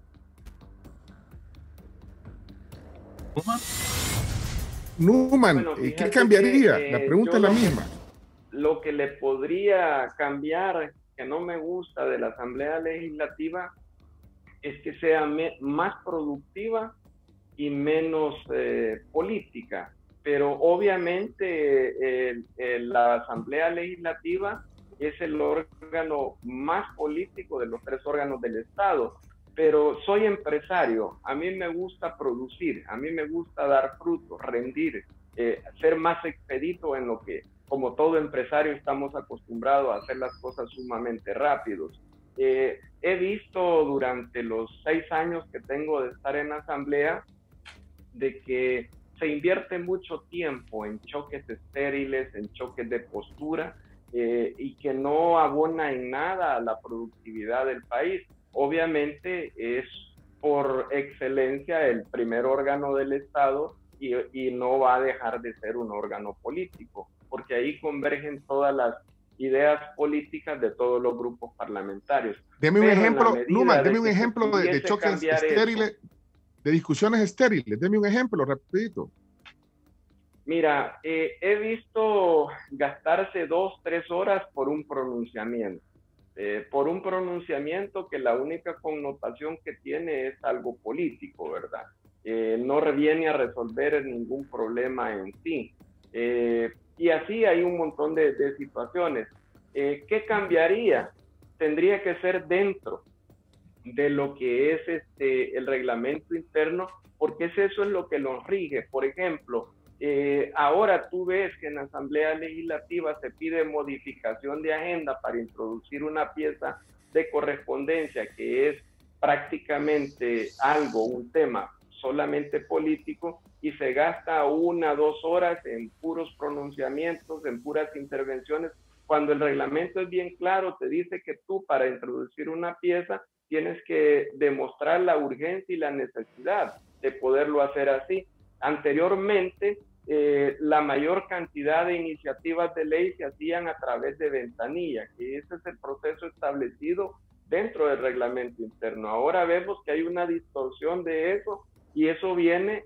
Speaker 4: Numan,
Speaker 6: Bueno,
Speaker 4: ¿qué cambiaría?
Speaker 6: Que,
Speaker 4: la pregunta es la misma.
Speaker 6: Lo que le podría cambiar, que no me gusta de la Asamblea Legislativa, es que sea más productiva y menos política. Pero obviamente la Asamblea Legislativa es el órgano más político de los tres órganos del Estado. Pero soy empresario, a mí me gusta producir, a mí me gusta dar frutos, rendir, ser más expedito en lo que, como todo empresario, estamos acostumbrados a hacer las cosas sumamente rápidos. He visto durante los 6 años que tengo de estar en asamblea de que se invierte mucho tiempo en choques estériles, en choques de postura, y que no abona en nada a la productividad del país. Obviamente es por excelencia el primer órgano del Estado y no va a dejar de ser un órgano político, porque ahí convergen todas las ideas políticas de todos los grupos parlamentarios.
Speaker 4: Deme un
Speaker 6: Pero en la
Speaker 4: ejemplo,
Speaker 6: medida
Speaker 4: Numan, deme
Speaker 6: de
Speaker 4: un
Speaker 6: que se
Speaker 4: ejemplo de
Speaker 6: pudiese
Speaker 4: choques
Speaker 6: cambiar
Speaker 4: estériles,
Speaker 6: eso.
Speaker 4: de discusiones estériles. Deme un ejemplo, rapidito.
Speaker 6: Mira, he visto gastarse 2-3 horas por un pronunciamiento. Por un pronunciamiento que la única connotación que tiene es algo político, ¿verdad? No viene a resolver ningún problema en sí. Y así hay un montón de situaciones. ¿Qué cambiaría? Tendría que ser dentro de lo que es el reglamento interno, porque eso es lo que nos rige. Por ejemplo, ahora tú ves que en la Asamblea Legislativa se pide modificación de agenda para introducir una pieza de correspondencia que es prácticamente un tema solamente político, y se gasta 1-2 horas en puros pronunciamientos, en puras intervenciones, cuando el reglamento es bien claro, te dice que tú para introducir una pieza tienes que demostrar la urgencia y la necesidad de poderlo hacer así. Anteriormente, la mayor cantidad de iniciativas de ley se hacían a través de ventanilla, que ese es el proceso establecido dentro del reglamento interno. Ahora vemos que hay una distorsión de eso, y eso viene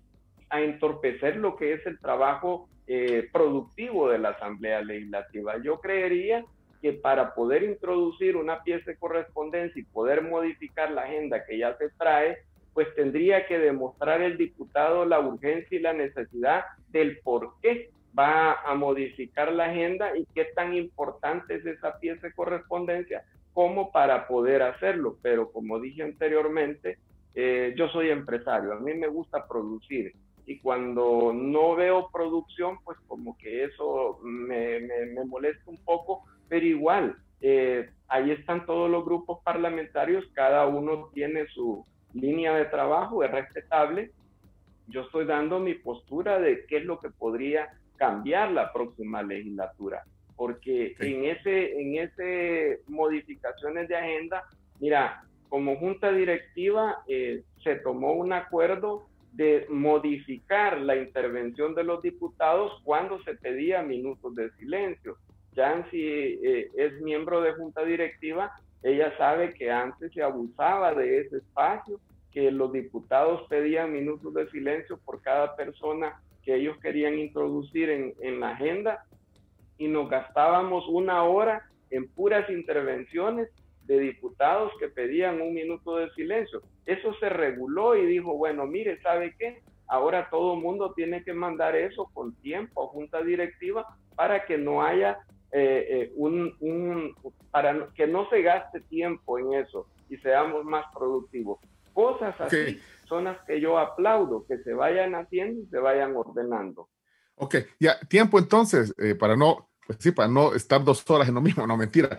Speaker 6: a entorpecer lo que es el trabajo productivo de la Asamblea Legislativa. Yo creería que para poder introducir una pieza de correspondencia y poder modificar la agenda que ya se trae, pues tendría que demostrar el diputado la urgencia y la necesidad del por qué va a modificar la agenda y qué tan importante es esa pieza de correspondencia como para poder hacerlo. Pero como dije anteriormente, yo soy empresario, a mí me gusta producir, y cuando no veo producción, pues como que eso me molesta un poco, pero igual, ahí están todos los grupos parlamentarios, cada uno tiene su línea de trabajo, es respetable. Yo estoy dando mi postura de qué es lo que podría cambiar la próxima legislatura, porque
Speaker 4: sí,
Speaker 6: en ese modificaciones de agenda, mira, como junta directiva se tomó un acuerdo de modificar la intervención de los diputados cuando se pedía minutos de silencio. Yancy es miembro de junta directiva, ella sabe que antes se abusaba de ese espacio, que los diputados pedían minutos de silencio por cada persona que ellos querían introducir en la agenda, y nos gastábamos 1 hora en puras intervenciones de diputados que pedían 1 minuto de silencio. Eso se reguló y dijo, bueno, mire, ¿sabe qué? Ahora todo el mundo tiene que mandar eso con tiempo a junta directiva para que no haya para que no se gaste tiempo en eso y seamos más productivos. Cosas así son las que yo aplaudo, que se vayan haciendo y se vayan ordenando.
Speaker 4: Ok, ya, tiempo entonces, para no estar 2 horas en lo mismo, no, mentira.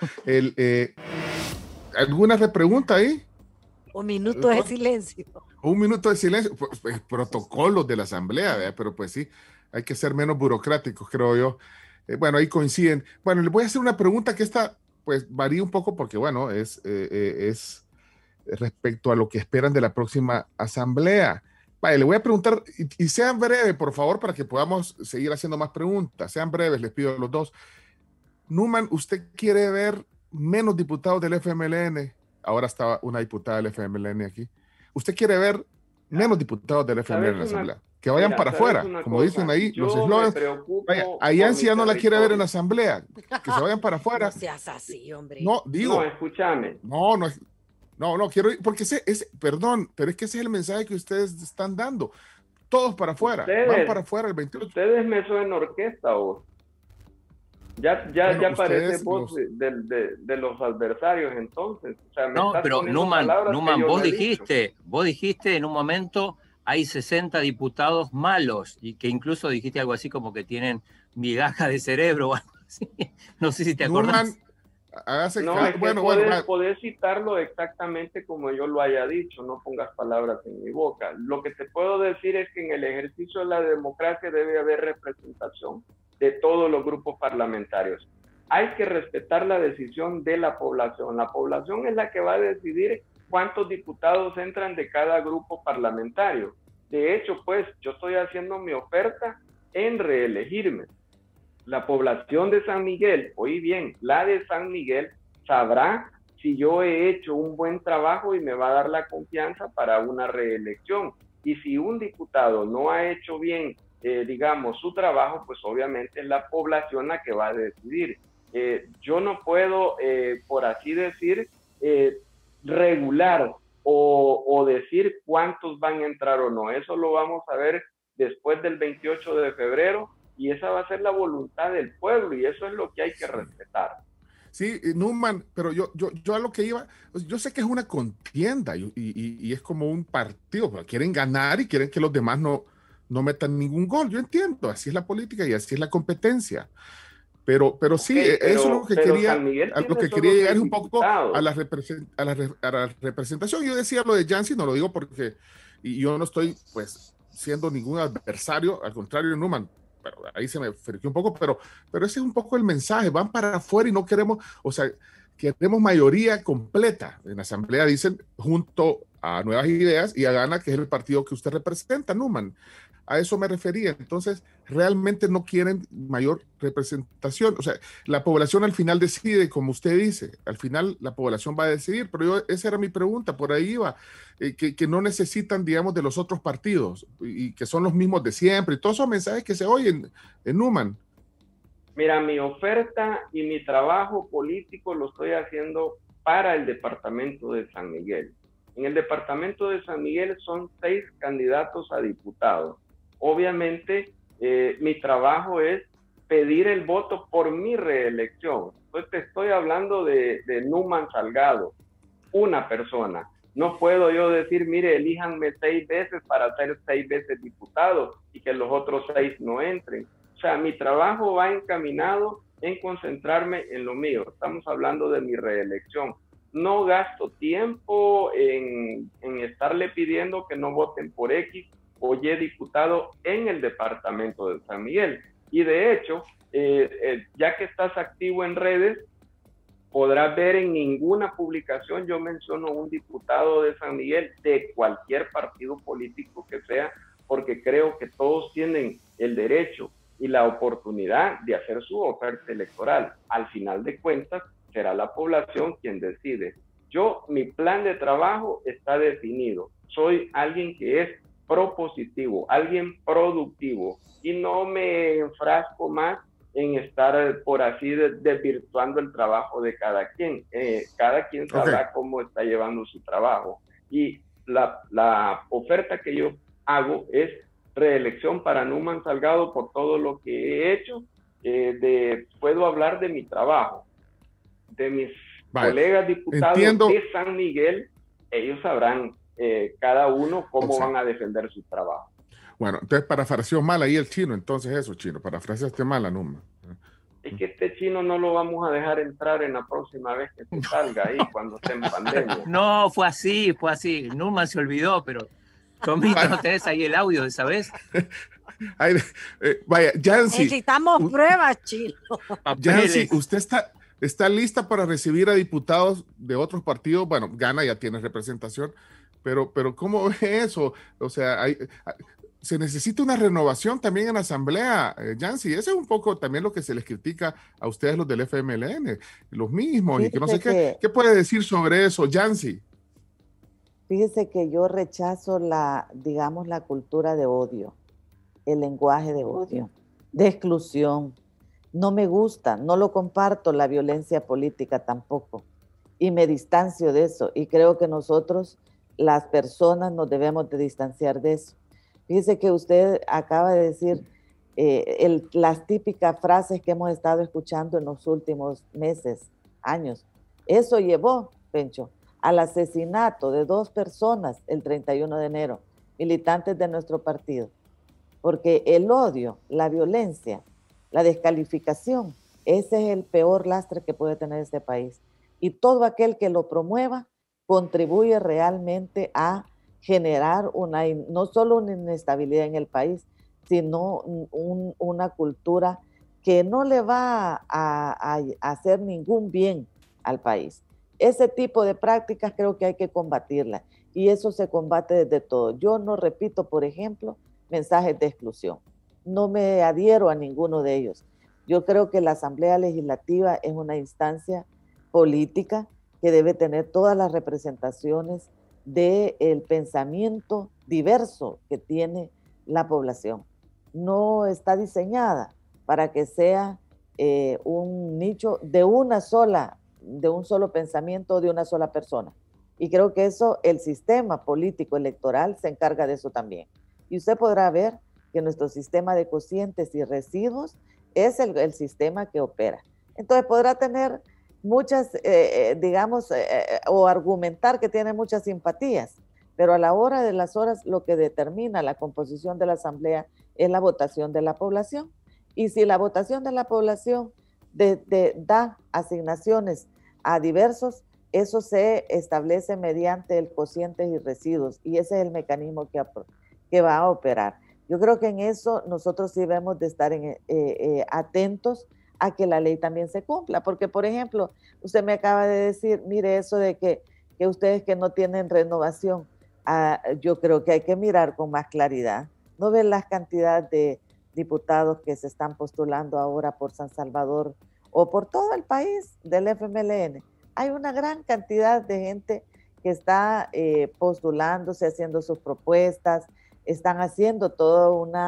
Speaker 4: ¿Alguna repregunta ahí?
Speaker 3: 1 minuto de silencio.
Speaker 4: 1 minuto de silencio, pues, protocolos de la Asamblea, ¿verdad? Pero pues sí, hay que ser menos burocráticos, creo yo. Bueno, ahí coinciden. Bueno, le voy a hacer una pregunta que esta, pues, varía un poco porque, bueno, es respecto a lo que esperan de la próxima Asamblea. Vale, le voy a preguntar, y sean breves, por favor, para que podamos seguir haciendo más preguntas. Sean breves, les pido a los dos. Numan, ¿usted quiere ver menos diputados del FMLN? Ahora está una diputada del FMLN aquí. ¿Usted quiere ver menos diputados del FMLN en la Asamblea? Que vayan para afuera, como dicen ahí los eslogans. Vaya, a Yancy ya no la quiere ver en la Asamblea. Que se vayan para afuera.
Speaker 3: No seas así, hombre.
Speaker 4: No, digo.
Speaker 6: No, escúchame.
Speaker 4: No, quiero ir, porque perdón, pero es que ese es el mensaje que ustedes están dando. Todos para afuera, van para afuera el 28.
Speaker 6: Ustedes me suenan orquesta, o ya parece voz de los adversarios, entonces. O sea,
Speaker 8: no, pero Numan, vos dijiste en un momento, hay 60 diputados malos, y que incluso dijiste algo así como que tienen migaja de cerebro o algo así. No sé si te acordás.
Speaker 4: hágase
Speaker 6: No,
Speaker 4: caso.
Speaker 6: es que
Speaker 4: Bueno,
Speaker 6: podés citarlo exactamente como yo lo haya dicho, no pongas palabras en mi boca. Lo que te puedo decir es que en el ejercicio de la democracia debe haber representación de todos los grupos parlamentarios. Hay que respetar la decisión de la población. La población es la que va a decidir cuántos diputados entran de cada grupo parlamentario. De hecho, pues, yo estoy haciendo mi oferta en reelegirme. La población de San Miguel, oí bien, la de San Miguel sabrá si yo he hecho un buen trabajo y me va a dar la confianza para una reelección. Y si un diputado no ha hecho bien, digamos, su trabajo, pues obviamente es la población la que va a decidir. Yo no puedo, por así decir, regular o decir cuántos van a entrar o no. Eso lo vamos a ver después del 28 de febrero y esa va a ser la voluntad del pueblo y eso es lo que hay que respetar.
Speaker 4: Sí, Numan, pero yo a lo que iba, yo sé que es una contienda y es como un partido, pero quieren ganar y quieren que los demás no metan ningún gol. Yo entiendo, así es la política y así es la competencia. Pero sí,
Speaker 6: Okay,
Speaker 4: eso es lo que quería,
Speaker 6: a
Speaker 4: lo que quería llegar es un poco a la representación. Yo decía lo de Jancy, no lo digo porque y yo no estoy pues siendo ningún adversario, al contrario, Numan, pero ahí se me friqueó un poco, pero ese es un poco el mensaje, van para afuera y no queremos, o sea, queremos mayoría completa. En la asamblea dicen junto a Nuevas Ideas y a Gana, que es el partido que usted representa, Numan. A eso me refería. Entonces, realmente no quieren mayor representación. O sea, la población al final decide, como usted dice, al final la población va a decidir, pero esa era mi pregunta, por ahí iba, que no necesitan, digamos, de los otros partidos y que son los mismos de siempre y todos esos mensajes que se oyen en Numan.
Speaker 6: Mira, mi oferta y mi trabajo político lo estoy haciendo para el departamento de San Miguel. En el departamento de San Miguel son 6 candidatos a diputados. Obviamente, mi trabajo es pedir el voto por mi reelección. Entonces te estoy hablando de Numan Salgado, una persona. No puedo yo decir, mire, elíjanme 6 veces para ser 6 veces diputado y que los otros 6 no entren. O sea, mi trabajo va encaminado en concentrarme en lo mío. Estamos hablando de mi reelección. No gasto tiempo en estarle pidiendo que no voten por X o Y diputado en el departamento de San Miguel. Y de hecho, ya que estás activo en redes, podrás ver en ninguna publicación yo menciono un diputado de San Miguel de cualquier partido político que sea, porque creo que todos tienen el derecho y la oportunidad de hacer su oferta electoral. Al final de cuentas, será la población quien decide. Mi plan de trabajo está definido. Soy alguien que es propositivo, alguien productivo y no me enfrasco más en estar por así desvirtuando el trabajo de cada quien. Cada quien sabrá cómo está llevando su trabajo y la oferta que yo hago es reelección para Numan Salgado por todo lo que he hecho. Puedo hablar de mi trabajo, de mis colegas diputados de San Miguel, ellos sabrán cada uno cómo van a defender su trabajo.
Speaker 4: Bueno, entonces parafraseó mal ahí el chino, entonces eso, chino, parafraseaste mal a Numan.
Speaker 6: Es que este chino no lo vamos a dejar entrar en la próxima vez que se salga ahí, cuando esté en pandemia.
Speaker 8: No, fue así. Numan se olvidó, pero Tomito, ¿no tenés ahí el audio de esa vez?
Speaker 4: Vaya, Jancy.
Speaker 3: Necesitamos pruebas, chino.
Speaker 4: Jancy, ¿usted está lista para recibir a diputados de otros partidos? Bueno, Gana ya tiene representación, pero ¿cómo ve eso? O sea, se necesita una renovación también en la asamblea, Jancy. Ese es un poco también lo que se les critica a ustedes los del FMLN, los mismos, y que no sé qué puede decir sobre eso, Jancy.
Speaker 7: Fíjese que yo rechazo la cultura de odio, el lenguaje de odio, de exclusión. No me gusta, no lo comparto, la violencia política tampoco. Y me distancio de eso. Y creo que nosotros, las personas, nos debemos de distanciar de eso. Fíjese que usted acaba de decir las típicas frases que hemos estado escuchando en los últimos meses, años. Eso llevó, Pencho, al asesinato de 2 personas el 31 de enero, militantes de nuestro partido. Porque el odio, la violencia, la descalificación Ese es el peor lastre que puede tener este país. Y todo aquel que lo promueva contribuye realmente a generar no solo una inestabilidad en el país, sino una cultura que no le va a hacer ningún bien al país. Ese tipo de prácticas creo que hay que combatirlas y eso se combate desde todo. Yo no repito, por ejemplo, mensajes de exclusión. No me adhiero a ninguno de ellos. Yo creo que la Asamblea Legislativa es una instancia política que debe tener todas las representaciones del pensamiento diverso que tiene la población. No está diseñada para que sea un nicho de un solo pensamiento de una sola persona. Y creo que eso, el sistema político electoral se encarga de eso también. Y usted podrá ver que nuestro sistema de cocientes y residuos es el sistema que opera. Entonces podrá tener muchas, o argumentar que tiene muchas simpatías, pero a la hora de las horas lo que determina la composición de la asamblea es la votación de la población. Y si la votación de la población da asignaciones a diversos, eso se establece mediante el cocientes y residuos, y ese es el mecanismo que va a operar. Yo creo que en eso nosotros sí debemos de estar atentos a que la ley también se cumpla, porque por ejemplo, usted me acaba de decir, mire eso de que ustedes que no tienen renovación, yo creo que hay que mirar con más claridad. ¿No ven las cantidades de diputados que se están postulando ahora por San Salvador o por todo el país del FMLN? Hay una gran cantidad de gente que está postulándose, haciendo sus propuestas, están haciendo toda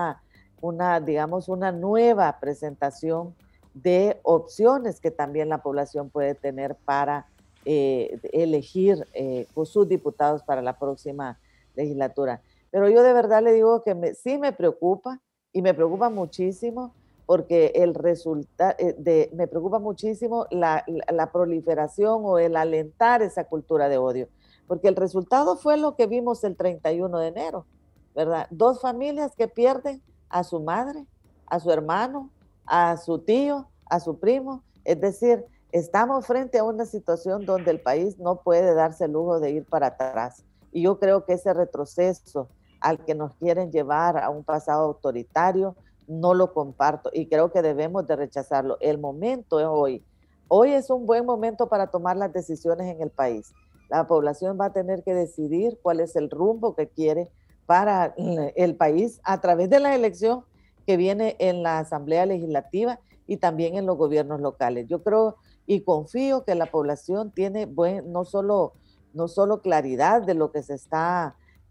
Speaker 7: una nueva presentación de opciones que también la población puede tener para elegir sus diputados para la próxima legislatura. Pero yo de verdad le digo que sí me preocupa, y me preocupa muchísimo, porque me preocupa muchísimo la proliferación o el alentar esa cultura de odio, porque el resultado fue lo que vimos el 31 de enero, ¿verdad? 2 familias que pierden a su madre, a su hermano, a su tío, a su primo. Es decir, estamos frente a una situación donde el país no puede darse el lujo de ir para atrás. Y yo creo que ese retroceso al que nos quieren llevar a un pasado autoritario, no lo comparto y creo que debemos de rechazarlo. El momento es hoy. Hoy es un buen momento para tomar las decisiones en el país. La población va a tener que decidir cuál es el rumbo que quiere para el país a través de la elección que viene en la Asamblea Legislativa y también en los gobiernos locales. Yo creo y confío que la población tiene no solo claridad de lo que se está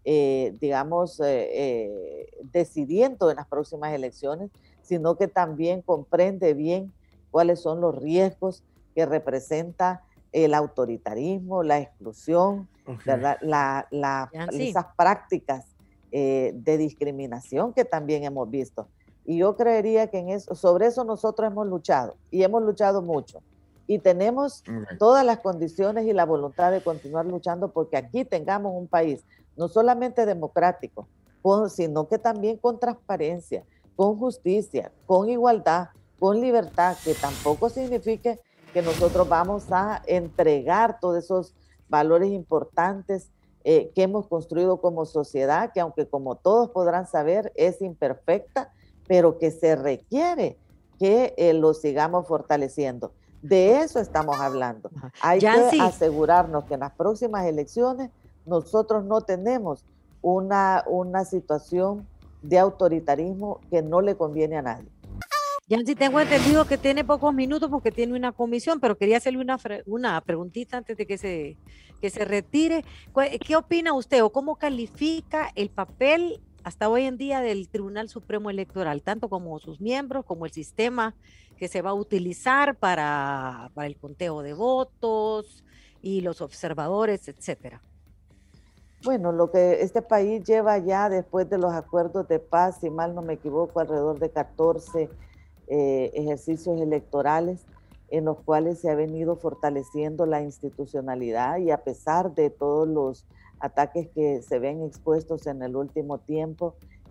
Speaker 7: decidiendo en las próximas elecciones, sino que también comprende bien cuáles son los riesgos que representa el autoritarismo, la exclusión, ¿verdad? Esas prácticas de discriminación que también hemos visto. Y yo creería que sobre eso nosotros hemos luchado, y hemos luchado mucho. Y tenemos todas las condiciones y la voluntad de continuar luchando porque aquí tengamos un país no solamente democrático, sino que también con transparencia, con justicia, con igualdad, con libertad, que tampoco signifique que nosotros vamos a entregar todos esos valores importantes que hemos construido como sociedad, que aunque como todos podrán saber es imperfecta, pero que se requiere que lo sigamos fortaleciendo. De eso estamos hablando. Hay que asegurarnos que en las próximas elecciones nosotros no tenemos una situación de autoritarismo que no le conviene a nadie.
Speaker 3: Yancy, tengo entendido que tiene pocos minutos porque tiene una comisión, pero quería hacerle una preguntita antes de que se retire. ¿Qué opina usted o cómo califica el papel hasta hoy en día del Tribunal Supremo Electoral, tanto como sus miembros, como el sistema que se va a utilizar para el conteo de votos y los observadores, etcétera?
Speaker 7: Bueno, lo que este país lleva ya después de los acuerdos de paz, si mal no me equivoco, alrededor de 14 ejercicios electorales en los cuales se ha venido fortaleciendo la institucionalidad, y a pesar de todos los ataques que se ven expuestos en el último tiempo,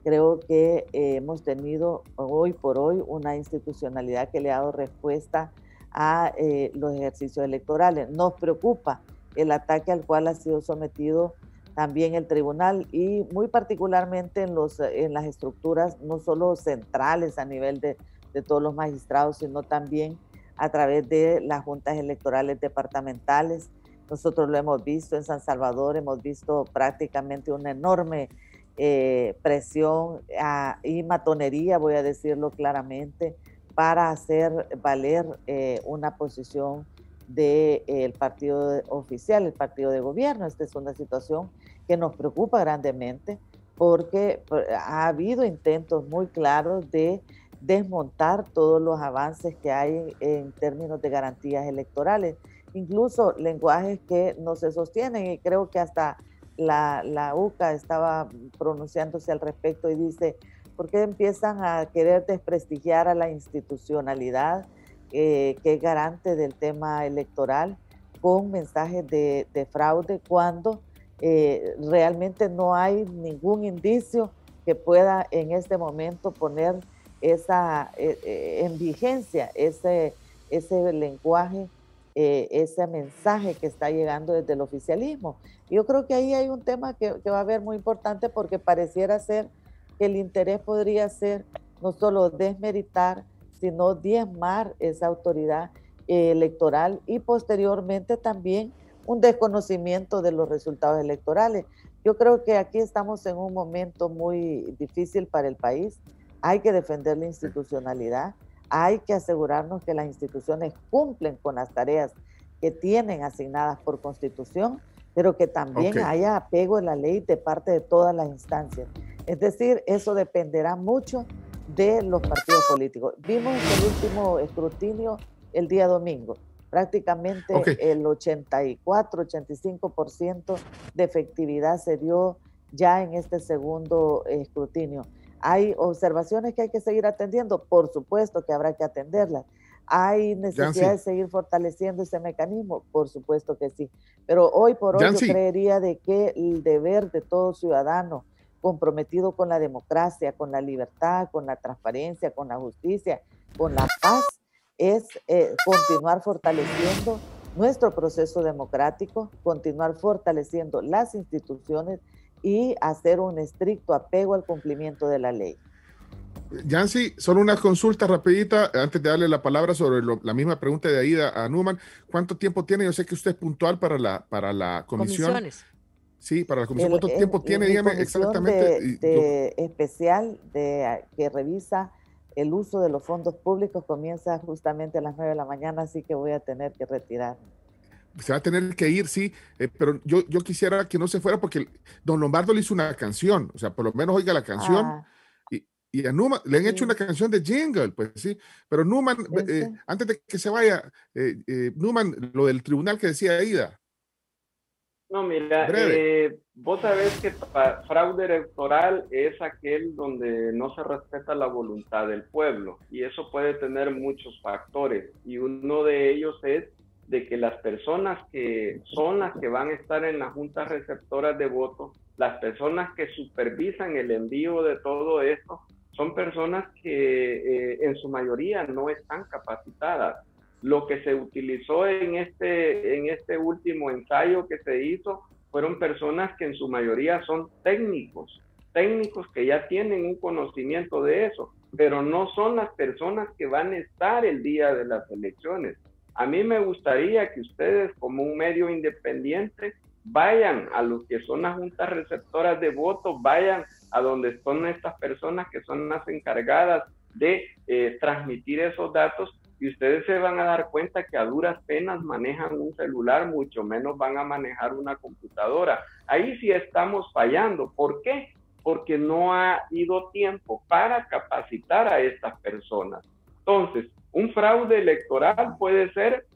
Speaker 7: Creo que hemos tenido hoy por hoy una institucionalidad que le ha dado respuesta a los ejercicios electorales. Nos preocupa el ataque al cual ha sido sometido también el tribunal y muy particularmente en las estructuras no solo centrales a nivel de todos los magistrados, sino también a través de las juntas electorales departamentales. Nosotros lo hemos visto en San Salvador, hemos visto prácticamente una enorme presión y matonería, voy a decirlo claramente, para hacer valer una posición del partido oficial, el partido de gobierno. Esta es una situación que nos preocupa grandemente porque ha habido intentos muy claros de desmontar todos los avances que hay en términos de garantías electorales, incluso lenguajes que no se sostienen, y creo que hasta la UCA estaba pronunciándose al respecto y dice, ¿por qué empiezan a querer desprestigiar a la institucionalidad que es garante del tema electoral con mensajes de fraude cuando realmente no hay ningún indicio que pueda en este momento poner en vigencia ese lenguaje, ese mensaje que está llegando desde el oficialismo? Yo creo que ahí hay un tema que va a haber muy importante, porque pareciera ser que el interés podría ser no solo desmeritar, sino diezmar esa autoridad electoral y posteriormente también un desconocimiento de los resultados electorales. Yo creo que aquí estamos en un momento muy difícil para el país. Hay que defender la institucionalidad, hay que asegurarnos que las instituciones cumplen con las tareas que tienen asignadas por Constitución, pero que también haya apego en la ley de parte de todas las instancias. Es decir, eso dependerá mucho de los partidos políticos. Vimos el último escrutinio el día domingo, prácticamente el 84-85% de efectividad se dio ya en este segundo escrutinio. ¿Hay observaciones que hay que seguir atendiendo? Por supuesto que habrá que atenderlas. ¿Hay necesidad de seguir fortaleciendo ese mecanismo? Por supuesto que sí. Pero hoy por hoy yo creería de que el deber de todo ciudadano comprometido con la democracia, con la libertad, con la transparencia, con la justicia, con la paz, es continuar fortaleciendo nuestro proceso democrático, continuar fortaleciendo las instituciones y hacer un estricto apego al cumplimiento de la ley.
Speaker 4: Yancy, solo una consulta rapidita antes de darle la palabra sobre la misma pregunta de Aida a Numan. ¿Cuánto tiempo tiene? Yo sé que usted es puntual para la comisión.
Speaker 3: Comisiones.
Speaker 4: Sí, para la comisión. ¿Cuánto tiempo tiene? Dígame exactamente.
Speaker 7: Especial que revisa el uso de los fondos públicos comienza justamente a las 9 de la mañana, así que voy a tener que retirar.
Speaker 4: Se va a tener que ir, sí, pero yo quisiera que no se fuera porque don Lombardo le hizo una canción, o sea, por lo menos oiga la canción. Y a Numan le han hecho una canción de jingle, pues sí, pero Numan, antes de que se vaya, Numan, lo del tribunal que decía Aida.
Speaker 6: No, mira, vos sabés que fraude electoral es aquel donde no se respeta la voluntad del pueblo, y eso puede tener muchos factores, y uno de ellos es de que las personas que son las que van a estar en las juntas receptoras de votos, las personas que supervisan el envío de todo esto, son personas que en su mayoría no están capacitadas. Lo que se utilizó en este último ensayo que se hizo fueron personas que en su mayoría son técnicos que ya tienen un conocimiento de eso, pero no son las personas que van a estar el día de las elecciones. A mí me gustaría que ustedes, como un medio independiente, vayan a lo que son las juntas receptoras de votos, vayan a donde están estas personas que son las encargadas de transmitir esos datos, y ustedes se van a dar cuenta que a duras penas manejan un celular, mucho menos van a manejar una computadora. Ahí sí estamos fallando. ¿Por qué? Porque no ha ido tiempo para capacitar a estas personas. Entonces, un fraude electoral puede ser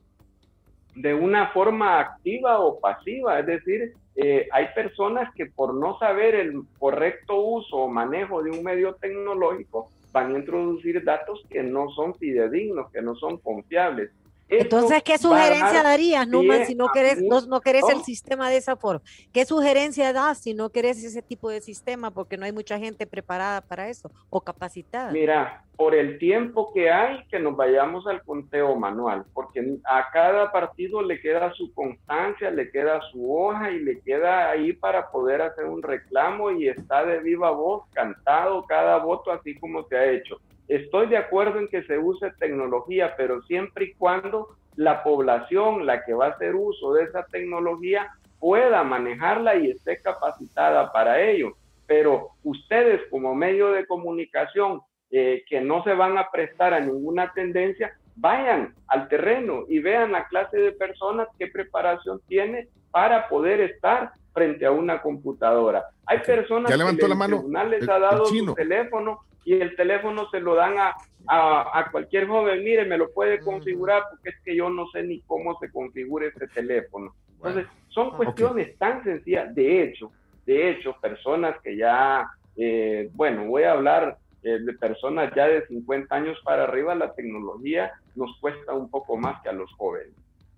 Speaker 6: de una forma activa o pasiva, es decir, hay personas que por no saber el correcto uso o manejo de un medio tecnológico van a introducir datos que no son fidedignos, que no son confiables.
Speaker 3: Entonces, ¿qué
Speaker 6: Eso va a
Speaker 3: sugerencia
Speaker 6: dar
Speaker 3: darías, Numan,
Speaker 6: pie
Speaker 3: si no
Speaker 6: a
Speaker 3: querés, no querés el
Speaker 6: mucho-
Speaker 3: sistema de esa forma? ¿Qué sugerencia das si no querés ese tipo de sistema? Porque no hay mucha gente preparada para eso o capacitada.
Speaker 6: Mira, por el tiempo que hay, que nos vayamos al conteo manual, porque a cada partido le queda su constancia, le queda su hoja y le queda ahí para poder hacer un reclamo y está de viva voz, cantado cada voto así como se ha hecho. Estoy de acuerdo en que se use tecnología, pero siempre y cuando la población, la que va a hacer uso de esa tecnología, pueda manejarla y esté capacitada para ello. Pero ustedes como medio de comunicación que no se van a prestar a ninguna tendencia, vayan al terreno y vean la clase de personas qué preparación tiene para poder estar frente a una computadora. Hay personas
Speaker 4: Ya levantó
Speaker 6: que
Speaker 4: la mano
Speaker 6: el tribunal les
Speaker 4: el
Speaker 6: ha dado
Speaker 4: chino.
Speaker 6: su teléfono y el teléfono se lo dan a cualquier joven, mire, me lo puede configurar porque es que yo no sé ni cómo se configura ese teléfono. Entonces, son cuestiones tan sencillas. De hecho, personas que ya, bueno, voy a hablar de personas ya de 50 años para arriba, la tecnología nos cuesta un poco más que a los jóvenes.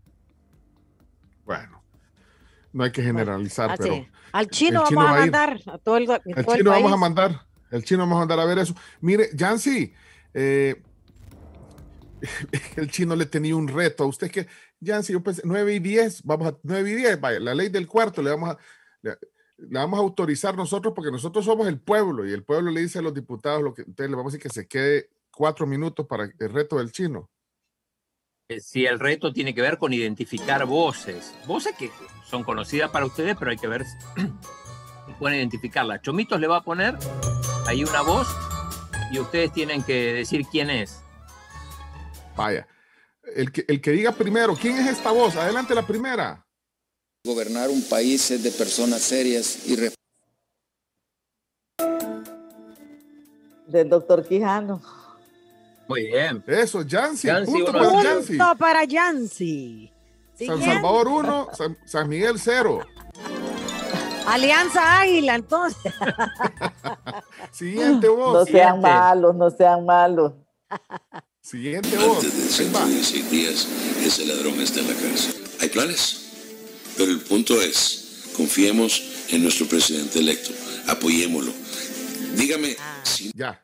Speaker 4: Bueno, no hay que generalizar,
Speaker 3: Así
Speaker 4: pero
Speaker 3: es. Al chino
Speaker 4: el chino
Speaker 3: vamos a
Speaker 4: va a ir.
Speaker 3: mandar a todo el
Speaker 4: El chino vamos a mandar. El chino vamos a mandar a ver eso. Mire, Yancy, el chino le tenía un reto a usted que, Yancy, yo pensé 9 y 10, vamos a 9 y 10, vaya, la ley del cuarto le vamos a autorizar nosotros porque nosotros somos el pueblo y el pueblo le dice a los diputados lo que, entonces le vamos a decir que se quede 4 minutos para el reto del chino.
Speaker 8: Si el reto tiene que ver con identificar voces que son conocidas para ustedes, pero hay que ver si pueden identificarlas. Chomitos le va a poner ahí una voz y ustedes tienen que decir quién es.
Speaker 4: Vaya, el que diga primero, ¿quién es esta voz? Adelante la primera.
Speaker 9: Gobernar un país es de personas serias y
Speaker 7: Del doctor Quijano.
Speaker 8: Muy bien.
Speaker 4: Eso, Yancy.
Speaker 8: Yancy,
Speaker 4: Punto
Speaker 8: uno
Speaker 4: para
Speaker 8: a
Speaker 4: Yancy.
Speaker 3: Punto para Yancy.
Speaker 4: San
Speaker 3: Siguiente.
Speaker 4: Salvador 1, San Miguel 0.
Speaker 3: Alianza Águila, entonces.
Speaker 4: Siguiente voz.
Speaker 7: No sean
Speaker 8: Siguiente.
Speaker 7: malos, no sean malos.
Speaker 4: Siguiente voz.
Speaker 9: antes de
Speaker 4: Ahí va.
Speaker 9: 116 días ese ladrón está en la cárcel. Hay planes, pero el punto es, confiemos en nuestro presidente electo, apoyémoslo. Dígame si
Speaker 4: Ya.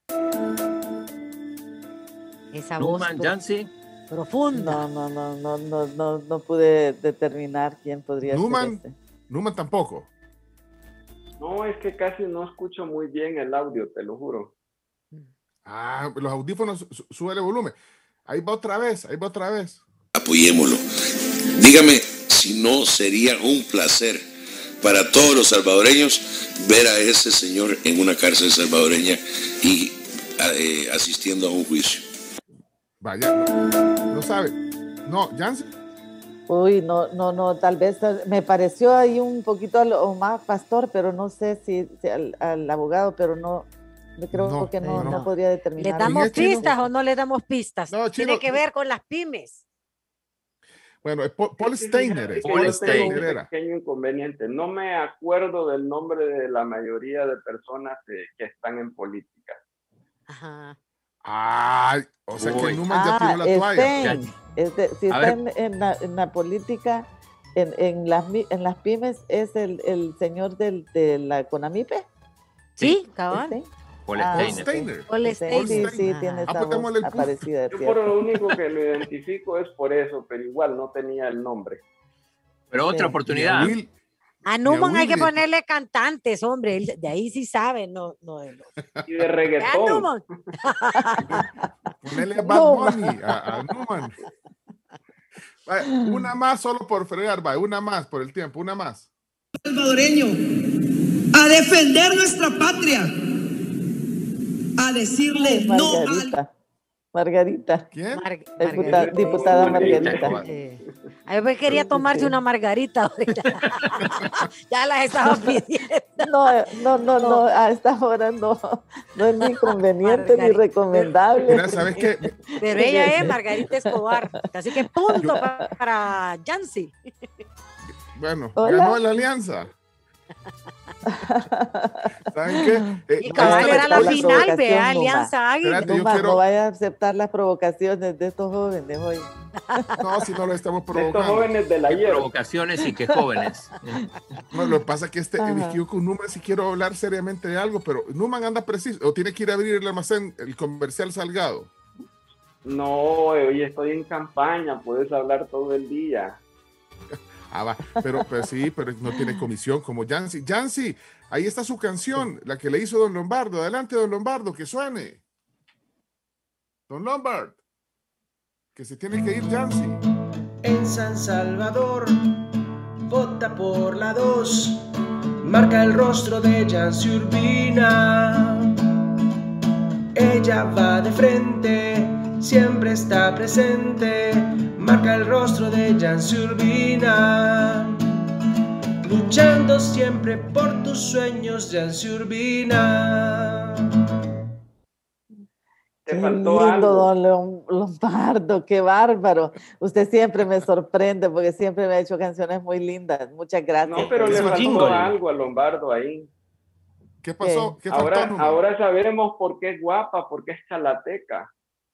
Speaker 3: Esa voz
Speaker 8: Numan, Yancy.
Speaker 3: profunda.
Speaker 7: No pude determinar quién podría
Speaker 4: Numan.
Speaker 7: ser
Speaker 4: Numan tampoco.
Speaker 6: No, es que casi no escucho muy bien el audio, te lo juro.
Speaker 4: Ah, los audífonos, sube el volumen. Ahí va otra vez,
Speaker 9: apoyémoslo. Dígame si no sería un placer para todos los salvadoreños ver a ese señor en una cárcel salvadoreña y asistiendo a un juicio.
Speaker 4: Vaya, no sabe. No, Yancy.
Speaker 7: Uy, no, tal vez me pareció ahí un poquito Omar Pastor, pero no sé si al abogado, pero no, creo que no podría
Speaker 3: ¿Le
Speaker 7: determinar.
Speaker 3: damos
Speaker 4: chino?
Speaker 3: pistas o no le damos pistas?
Speaker 4: No, chino.
Speaker 3: Tiene que ver con las pymes.
Speaker 4: Bueno, Paul Steiner.
Speaker 6: Fíjate que
Speaker 4: Paul
Speaker 6: yo tengo
Speaker 4: Steiner
Speaker 6: un
Speaker 4: era.
Speaker 6: pequeño inconveniente. No me acuerdo del nombre de la mayoría de personas que están en política.
Speaker 3: Ajá.
Speaker 4: Ay, o sea que
Speaker 8: Uy.
Speaker 4: Numan ya tiró la toalla.
Speaker 7: Si
Speaker 8: A
Speaker 7: está
Speaker 8: ver.
Speaker 7: en la política, en las pymes, es el señor de la CONAMIPE.
Speaker 3: Sí, cabal.
Speaker 7: ¿Este?
Speaker 8: Paul
Speaker 7: Ah,
Speaker 8: Steiner.
Speaker 4: Steiner.
Speaker 3: Paul
Speaker 7: Sí,
Speaker 3: Steiner.
Speaker 7: sí,
Speaker 3: Ajá.
Speaker 7: tiene esa
Speaker 4: pues
Speaker 7: voz
Speaker 4: démosle el punto.
Speaker 7: aparecida, es
Speaker 6: Yo
Speaker 7: cierto.
Speaker 6: por lo único que lo identifico es por eso, pero igual no tenía el nombre.
Speaker 8: Pero otra
Speaker 7: Sí.
Speaker 8: oportunidad.
Speaker 4: Will,
Speaker 3: A Numan hay que
Speaker 4: Willy.
Speaker 3: ponerle cantantes, hombre. De ahí sí sabe, no de los.
Speaker 6: Y de
Speaker 3: ¡Ya,
Speaker 6: reggaetón.
Speaker 3: Numan!
Speaker 4: ponele a Bad
Speaker 7: Numan.
Speaker 4: Bunny, a Numan. Vaya, una más solo por fregar, vaya, una más por el tiempo, una más.
Speaker 10: Salvadoreño a defender nuestra patria, a decirle no al...
Speaker 7: Margarita.
Speaker 4: ¿Quién?
Speaker 7: Diputada Margarita.
Speaker 3: A mí me quería tomarse una margarita ahorita. Ya las estaba pidiendo.
Speaker 7: No, a esta hora no es ni conveniente ni recomendable.
Speaker 4: Mira, ¿sabes qué?
Speaker 3: Pero ella es Margarita Escobar. Así que punto para Yancy.
Speaker 4: Bueno,
Speaker 7: Hola.
Speaker 4: ganó la alianza. ¿Saben qué?
Speaker 3: Y cabal era la
Speaker 7: la
Speaker 3: final,
Speaker 7: provocación,
Speaker 3: vea,
Speaker 7: Numa.
Speaker 3: Alianza Águila.
Speaker 4: Espérate, yo
Speaker 7: Numa,
Speaker 4: quiero-
Speaker 7: no vaya a aceptar las provocaciones de estos jóvenes hoy.
Speaker 4: No, si no lo estamos
Speaker 6: De estos
Speaker 4: provocando.
Speaker 6: jóvenes del
Speaker 8: Qué
Speaker 6: ayer.
Speaker 8: provocaciones y qué jóvenes.
Speaker 4: No, lo que pasa es que
Speaker 7: Ajá.
Speaker 4: yo con Numan sí quiero hablar seriamente de algo, pero Numan anda preciso, o tiene que ir a abrir el almacén, el comercial Salgado.
Speaker 6: No, hoy estoy en campaña, puedes hablar todo el día.
Speaker 4: Ah, va, pero sí, pero no tiene comisión como Yancy. Yancy, ahí está su canción, la que le hizo Don Lombardo. Adelante, Don Lombardo, que suene. Don Lombard, que se tiene que ir Yancy.
Speaker 11: En San Salvador, vota por la 2, marca el rostro de Yancy Urbina. Ella va de frente, siempre está presente, marca el rostro de Yancy Urbina. Luchando siempre por tus sueños, Yancy Urbina.
Speaker 6: Te
Speaker 7: Qué
Speaker 6: faltó
Speaker 7: lindo,
Speaker 6: algo.
Speaker 7: don Lombardo, qué bárbaro. Usted siempre me sorprende porque siempre me ha hecho canciones muy lindas. Muchas gracias.
Speaker 6: No, pero le
Speaker 8: Eso
Speaker 6: faltó
Speaker 8: jingle.
Speaker 6: algo a Lombardo ahí.
Speaker 4: ¿Qué pasó? ¿Qué faltó,
Speaker 6: Ahora,
Speaker 4: Numan?
Speaker 6: ahora sabemos por qué es guapa, porque es chalateca.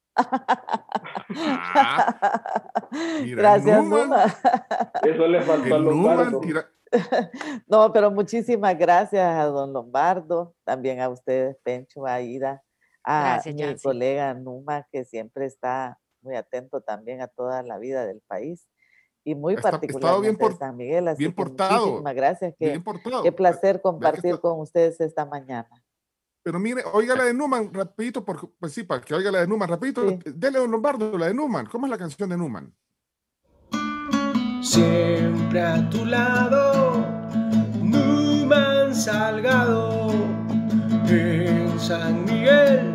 Speaker 4: Mira,
Speaker 7: Gracias,
Speaker 4: Numan.
Speaker 7: Numa.
Speaker 6: Eso le faltó a
Speaker 4: El
Speaker 6: Lombardo.
Speaker 4: Numan tira-
Speaker 7: No, pero muchísimas gracias a don Lombardo, también a ustedes, Pencho, Aida, a
Speaker 3: Gracias,
Speaker 7: mi
Speaker 3: Yancy.
Speaker 7: colega Numa, que siempre está muy atento también a toda la vida del país y muy
Speaker 4: Estado bien
Speaker 7: particularmente de San Miguel. Así
Speaker 4: bien
Speaker 7: que
Speaker 4: portado,
Speaker 7: muchísimas gracias.
Speaker 4: bien portado.
Speaker 7: Qué placer
Speaker 4: Vea que
Speaker 7: compartir
Speaker 4: está-
Speaker 7: con ustedes esta mañana.
Speaker 4: Pero mire, oiga la de Numan, rapidito, pues sí, para que oiga la de Numan, rapidito,
Speaker 7: Sí.
Speaker 4: dele a Don Lombardo la de Numan. ¿Cómo es la canción de Numan?
Speaker 11: Siempre a tu lado, Numan Salgado, en San Miguel,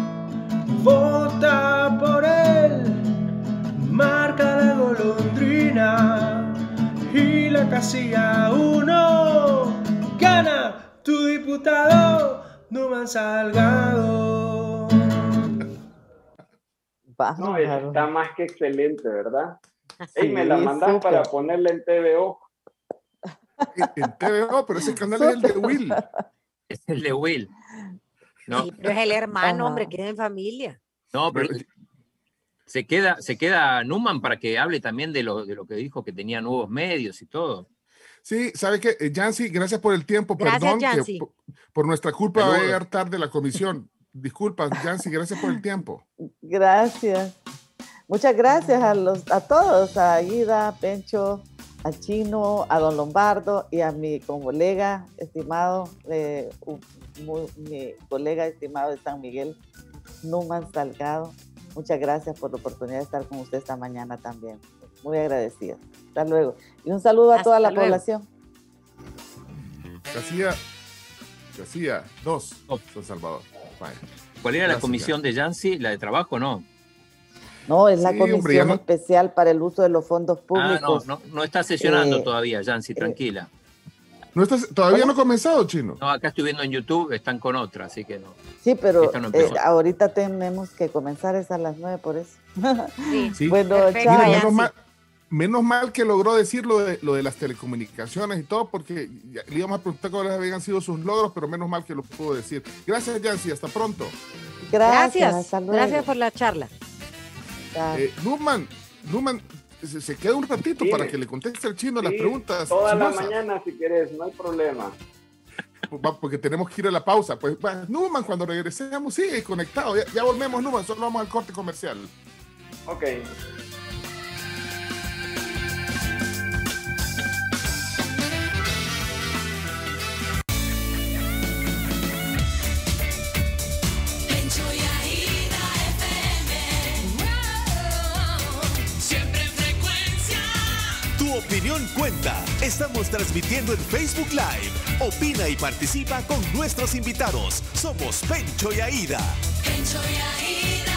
Speaker 11: vota por él, marca la golondrina y la casilla 1, gana tu diputado, Numan Salgado.
Speaker 6: No,
Speaker 7: Bárbaro.
Speaker 6: está más que excelente, ¿verdad? Ey, me la
Speaker 7: Sí,
Speaker 6: mandás
Speaker 7: súper.
Speaker 6: para ponerla en TVO.
Speaker 4: En TVO, pero ese canal es el de Will.
Speaker 8: Es el de Will. No,
Speaker 3: Sí, pero es el hermano,
Speaker 7: Ajá.
Speaker 3: hombre, queda en familia.
Speaker 8: no, pero se queda Numan para que hable también de lo que dijo, que tenía nuevos medios y todo.
Speaker 4: Sí, ¿sabe qué? Yancy, gracias por el tiempo.
Speaker 3: Gracias,
Speaker 4: Perdón
Speaker 3: Yancy.
Speaker 4: que por nuestra culpa va a
Speaker 8: Saludos.
Speaker 4: llegar tarde la comisión. Disculpas, Yancy, gracias por el tiempo.
Speaker 7: Gracias. Muchas gracias a todos, a Aida, Pencho, a Chino, a don Lombardo y a mi colega estimado, mi colega estimado de San Miguel, Numan Salgado. Muchas gracias por la oportunidad de estar con usted esta mañana también. Muy agradecida. Hasta luego. Y un saludo a toda la
Speaker 3: Hasta luego.
Speaker 7: población.
Speaker 4: García 2, San Salvador. Vaya.
Speaker 8: ¿Cuál era la
Speaker 4: Gracias,
Speaker 8: comisión de Yancy? ¿La de trabajo no?
Speaker 7: No, es la
Speaker 4: Sí, hombre,
Speaker 7: comisión
Speaker 4: ya no-
Speaker 7: especial para el uso de los fondos
Speaker 8: Ah,
Speaker 7: públicos.
Speaker 8: no está sesionando
Speaker 7: Eh,
Speaker 8: todavía, Yancy, tranquila.
Speaker 4: ¿No estás, todavía no ha comenzado, Chino?
Speaker 8: No, acá estoy viendo en YouTube, están con otra, así que no.
Speaker 7: Sí, pero
Speaker 8: Esta no empezó.
Speaker 7: ahorita tenemos que comenzar, es a las 9 por eso.
Speaker 3: Sí.
Speaker 4: Sí.
Speaker 7: Bueno,
Speaker 3: Perfecto,
Speaker 7: chao.
Speaker 4: Mira,
Speaker 3: Yancy.
Speaker 4: menos mal que logró decir lo de las telecomunicaciones y todo, porque le íbamos a preguntar cuáles habían sido sus logros, pero menos mal que lo pudo decir. Gracias, Yancy, hasta pronto.
Speaker 7: Gracias, hasta luego.
Speaker 3: Gracias por la charla.
Speaker 7: Chao.
Speaker 4: Numan, se queda un ratito
Speaker 6: Sí.
Speaker 4: para que le conteste al Chino las
Speaker 6: Sí,
Speaker 4: preguntas.
Speaker 6: toda la
Speaker 4: chimosas.
Speaker 6: mañana si querés, no hay problema.
Speaker 4: Porque tenemos que ir a la pausa. Pues, Numan, cuando regresemos, sigue conectado. Ya volvemos, Numan, solo vamos al corte comercial.
Speaker 6: Ok.
Speaker 1: Pencho y Aida FM. Siempre en frecuencia.
Speaker 2: Tu opinión cuenta. Estamos transmitiendo en Facebook Live. Opina y participa con nuestros invitados. Somos Pencho y Aida.
Speaker 1: Pencho y Aida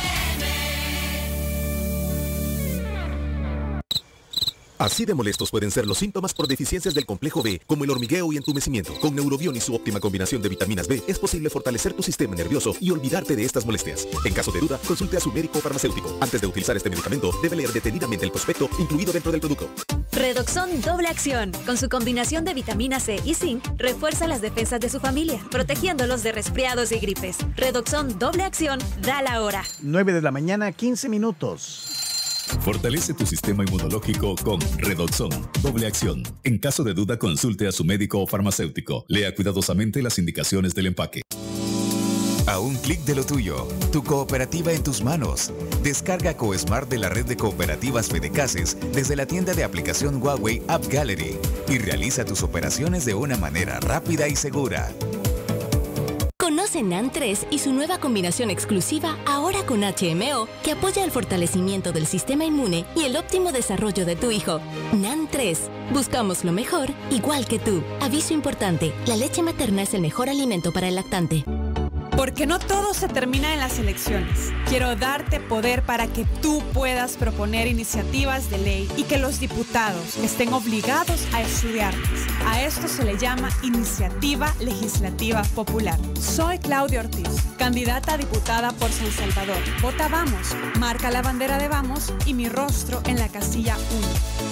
Speaker 2: Así de molestos pueden ser los síntomas por deficiencias del complejo B, como el hormigueo y entumecimiento. Con Neurobión y su óptima combinación de vitaminas B, es posible fortalecer tu sistema nervioso y olvidarte de estas molestias. En caso de duda, consulte a su médico farmacéutico. Antes de utilizar este medicamento, debe leer detenidamente el prospecto incluido dentro del producto.
Speaker 12: Redoxon Doble Acción. Con su combinación de vitamina C y zinc, refuerza las defensas de su familia, protegiéndolos de resfriados y gripes. Redoxon Doble Acción da la hora.
Speaker 5: 9 de la mañana, 15 minutos.
Speaker 13: Fortalece tu sistema inmunológico con Redoxon Doble Acción. En caso de duda, consulte a su médico o farmacéutico. Lea cuidadosamente las indicaciones del empaque.
Speaker 14: A un clic de lo tuyo, tu cooperativa en tus manos. Descarga CoSmart de la red de cooperativas Fedecases desde la tienda de aplicación Huawei App Gallery y realiza tus operaciones de una manera rápida y segura.
Speaker 15: Conoce NAN 3 y su nueva combinación exclusiva ahora con HMO que apoya el fortalecimiento del sistema inmune y el óptimo desarrollo de tu hijo. NAN 3. Buscamos lo mejor, igual que tú. Aviso importante, la leche materna es el mejor alimento para el lactante.
Speaker 16: Porque no todo se termina en las elecciones. Quiero darte poder para que tú puedas proponer iniciativas de ley y que los diputados estén obligados a estudiarlas. A esto se le llama Iniciativa Legislativa Popular. Soy Claudia Ortiz, candidata a diputada por San Salvador. Vota Vamos, marca la bandera de Vamos y mi rostro en la casilla 1.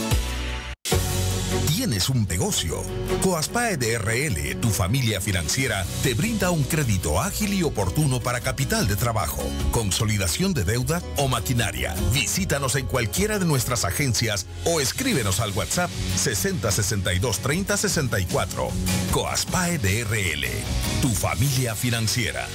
Speaker 17: ¿Tienes un negocio? Coaspae DRL, tu familia financiera, te brinda un crédito ágil y oportuno para capital de trabajo, consolidación de deuda o maquinaria. Visítanos en cualquiera de nuestras agencias o escríbenos al WhatsApp 60 62 30 64. Coaspae DRL, tu familia financiera.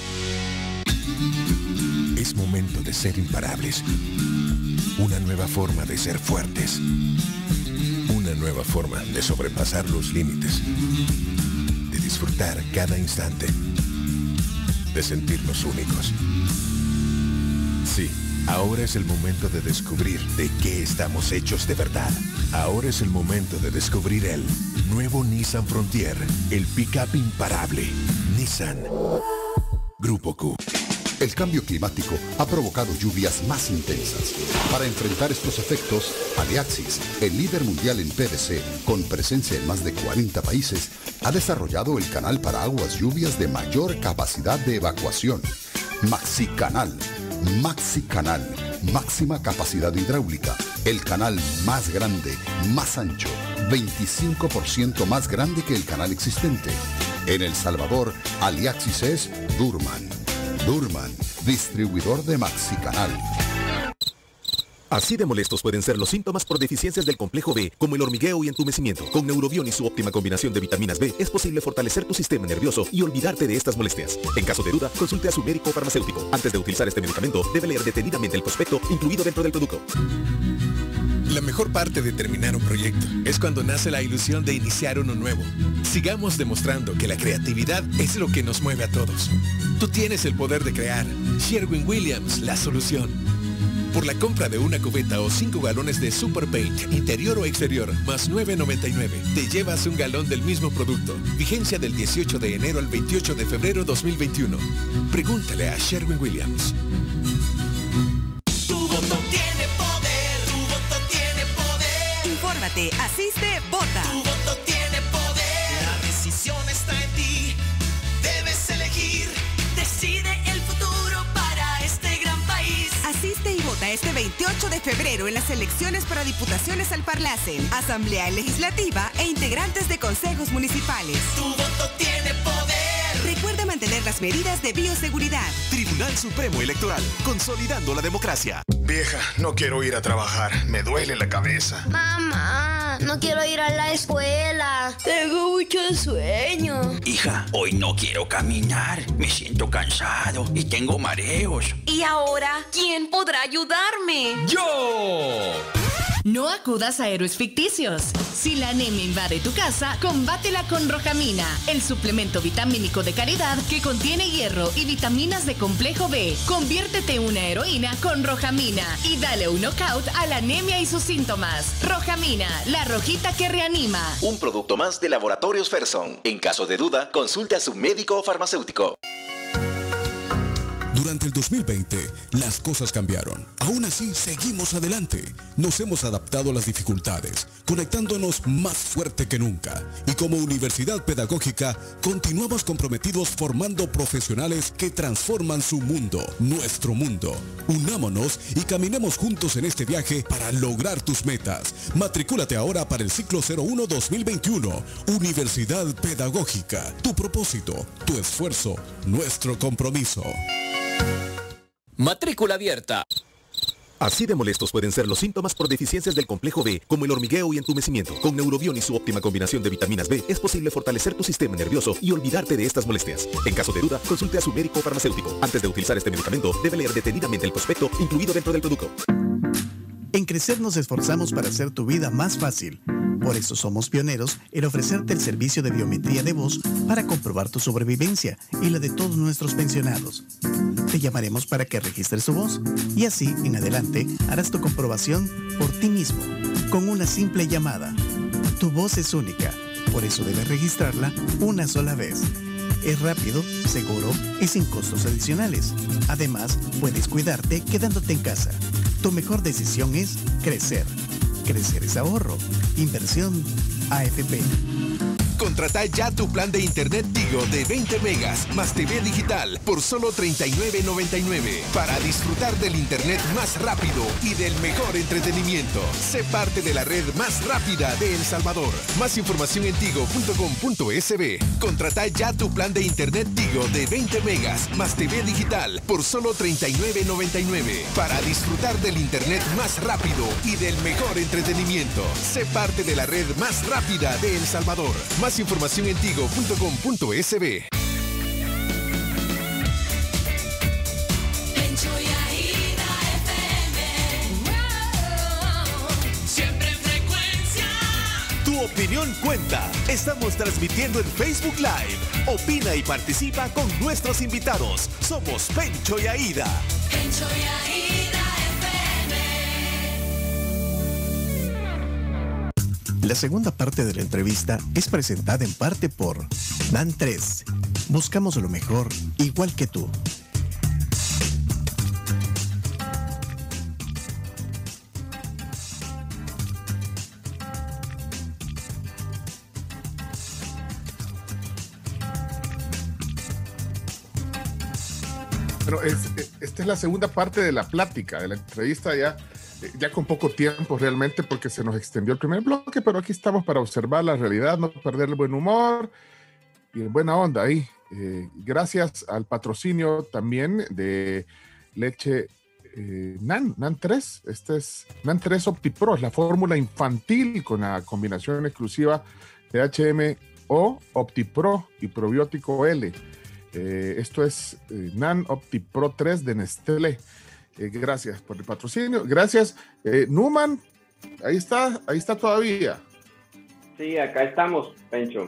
Speaker 18: Es momento de ser imparables. Una nueva forma de ser fuertes. Una nueva forma de sobrepasar los límites, de disfrutar cada instante, de sentirnos únicos. Sí, ahora es el momento de descubrir de qué estamos hechos de verdad. Ahora es el momento de descubrir el nuevo Nissan Frontier, el pick-up imparable. Nissan. Grupo Q.
Speaker 19: El cambio climático ha provocado lluvias más intensas. Para enfrentar estos efectos, Aliaxis, el líder mundial en PVC, con presencia en más de 40 países, ha desarrollado el canal para aguas lluvias de mayor capacidad de evacuación. MaxiCanal. MaxiCanal. Máxima capacidad hidráulica. El canal más grande, más ancho, 25% más grande que el canal existente. En El Salvador, Aliaxis es Durman. Durman, distribuidor de MaxiCanal.
Speaker 2: Así de molestos pueden ser los síntomas por deficiencias del complejo B, como el hormigueo y entumecimiento. Con Neurobión y su óptima combinación de vitaminas B, es posible fortalecer tu sistema nervioso y olvidarte de estas molestias. En caso de duda, consulte a su médico o farmacéutico. Antes de utilizar este medicamento, debe leer detenidamente el prospecto incluido dentro del producto.
Speaker 18: La mejor parte de terminar un proyecto es cuando nace la ilusión de iniciar uno nuevo. Sigamos demostrando que la creatividad es lo que nos mueve a todos. Tú tienes el poder de crear. Sherwin-Williams, la solución. Por la compra de una cubeta o 5 galones de Super Paint, interior o exterior, más $9.99, te llevas un galón del mismo producto. Vigencia del 18 de enero al 28 de febrero 2021. Pregúntale a Sherwin-Williams.
Speaker 1: Tu voto tiene poder, tu voto tiene poder.
Speaker 20: Infórmate, asiste, vota.
Speaker 1: Tu voto tiene poder. La decisión está en ti. Debes elegir. Decide el futuro para este gran país.
Speaker 20: Asiste y vota este 28 de febrero en las elecciones para diputaciones al Parlacen, Asamblea Legislativa e integrantes de consejos municipales.
Speaker 1: Tu voto tiene poder.
Speaker 20: Recuerda mantener las medidas de bioseguridad.
Speaker 17: Tribunal Supremo Electoral, consolidando la democracia.
Speaker 21: Vieja, no quiero ir a trabajar, me duele la cabeza.
Speaker 22: Mamá, no quiero ir a la escuela, tengo mucho sueño.
Speaker 23: Hija, hoy no quiero caminar, me siento cansado y tengo mareos.
Speaker 24: ¿Y ahora quién podrá ayudarme?
Speaker 23: ¡Yo!
Speaker 25: No acudas a héroes ficticios. Si la anemia invade tu casa, combátela con Rojamina, el suplemento vitamínico de calidad que contiene hierro y vitaminas de complejo B. Conviértete en una heroína con Rojamina y dale un knockout a la anemia y sus síntomas. Rojamina, la rojita que reanima.
Speaker 14: Un producto más de Laboratorios Ferson. En caso de duda, consulte a su médico o farmacéutico.
Speaker 3: Durante el 2020, las cosas cambiaron. Aún así, seguimos adelante. Nos hemos adaptado a las dificultades, conectándonos más fuerte que nunca. Y como Universidad Pedagógica, continuamos comprometidos formando profesionales que transforman su mundo, nuestro mundo. Unámonos y caminemos juntos en este viaje para lograr tus metas. Matricúlate ahora para el ciclo 01-2021. Universidad Pedagógica. Tu propósito, tu esfuerzo, nuestro compromiso.
Speaker 8: Matrícula abierta.
Speaker 2: Así de molestos pueden ser los síntomas por deficiencias del complejo B, como el hormigueo y entumecimiento. Con Neurobión y su óptima combinación de vitaminas B, es posible fortalecer tu sistema nervioso y olvidarte de estas molestias. En caso de duda, consulte a su médico farmacéutico. Antes de utilizar este medicamento, debe leer detenidamente el prospecto incluido dentro del producto.
Speaker 5: En Crecer nos esforzamos para hacer tu vida más fácil. Por eso somos pioneros en ofrecerte el servicio de biometría de voz para comprobar tu sobrevivencia y la de todos nuestros pensionados. Te llamaremos para que registres tu voz y así, en adelante, harás tu comprobación por ti mismo, con una simple llamada. Tu voz es única, por eso debes registrarla una sola vez. Es rápido, seguro y sin costos adicionales. Además, puedes cuidarte quedándote en casa. Tu mejor decisión es crecer. Crecer es ahorro. Inversión AFP.
Speaker 17: Contrata ya tu plan de internet Tigo de 20 megas más TV digital por solo $39.99 para disfrutar del internet más rápido y del mejor entretenimiento. Sé parte de la red más rápida de El Salvador. Más información en tigo.com.sb. Contrata ya tu plan de internet Tigo de 20 megas más TV digital por solo $39.99 para disfrutar del internet más rápido y del mejor entretenimiento. Sé parte de la red más rápida de El Salvador. Más información en tigo.com.sb.
Speaker 1: Pencho y Aida FM. Siempre en frecuencia.
Speaker 9: Tu opinión cuenta. Estamos transmitiendo en Facebook Live. Opina y participa con nuestros invitados. Somos Pencho y Aida.
Speaker 1: Pencho y Aida
Speaker 5: La segunda parte de la entrevista es presentada en parte por NAN3. Buscamos lo mejor, igual que tú.
Speaker 4: Pero esta es la segunda parte de la plática, de la entrevista ya con poco tiempo realmente porque se nos extendió el primer bloque, pero aquí estamos para observar la realidad, no perder el buen humor y en buena onda ahí. Gracias al patrocinio también de leche NAN 3. Este es NAN 3 OptiPro, es la fórmula infantil con la combinación exclusiva de HMO, OptiPro y probiótico L. Esto es NAN OptiPro 3 de Nestlé. Gracias por el patrocinio. Gracias. Numan, ahí está todavía.
Speaker 6: Sí, acá estamos, Pencho.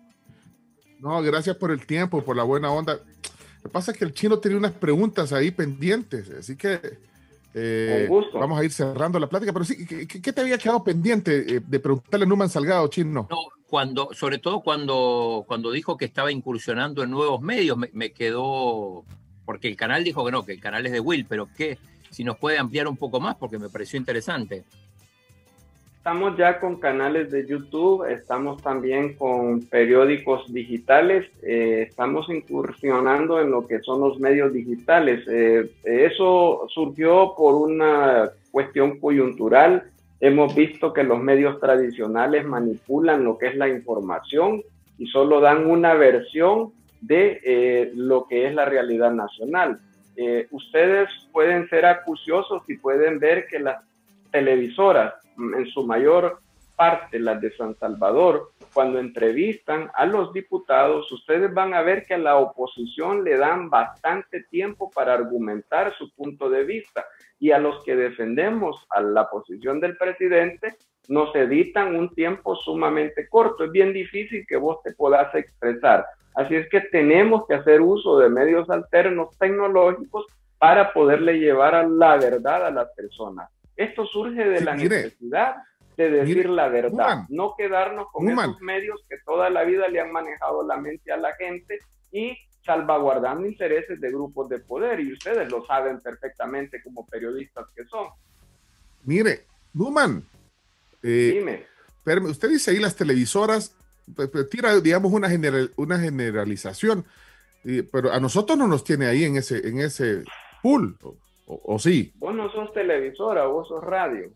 Speaker 4: No, gracias por el tiempo, por la buena onda. Lo que pasa es que el chino tenía unas preguntas ahí pendientes, así que
Speaker 6: con gusto.
Speaker 4: Vamos a ir cerrando la plática. Pero sí, ¿qué te había quedado pendiente de preguntarle a Numan Salgado, chino?
Speaker 8: No, sobre todo cuando dijo que estaba incursionando en nuevos medios, me quedó... Porque el canal dijo que no, que el canal es de Will, pero que si nos puede ampliar un poco más, porque me pareció interesante.
Speaker 6: Estamos ya con canales de YouTube, estamos también con periódicos digitales, estamos incursionando en lo que son los medios digitales. Eso surgió por una cuestión coyuntural. Hemos visto que los medios tradicionales manipulan lo que es la información y solo dan una versión de lo que es la realidad nacional. Ustedes pueden ser acuciosos y pueden ver que las televisoras, en su mayor parte las de San Salvador, cuando entrevistan a los diputados, ustedes van a ver que a la oposición le dan bastante tiempo para argumentar su punto de vista y a los que defendemos a la posición del presidente nos editan un tiempo sumamente corto. Es bien difícil que vos te puedas expresar. Así es que tenemos que hacer uso de medios alternos tecnológicos para poderle llevar a la verdad a las personas. Esto surge de la necesidad de decir la verdad, no quedarnos con esos medios que toda la vida le han manejado la mente a la gente y salvaguardando intereses de grupos de poder, y ustedes lo saben perfectamente como periodistas que son.
Speaker 4: Mire, Numan,
Speaker 6: dime.
Speaker 4: Usted dice ahí las televisoras, tira, digamos, una generalización, pero a nosotros no nos tiene ahí en ese pool, o sí.
Speaker 6: Vos no sos televisora, vos sos radio.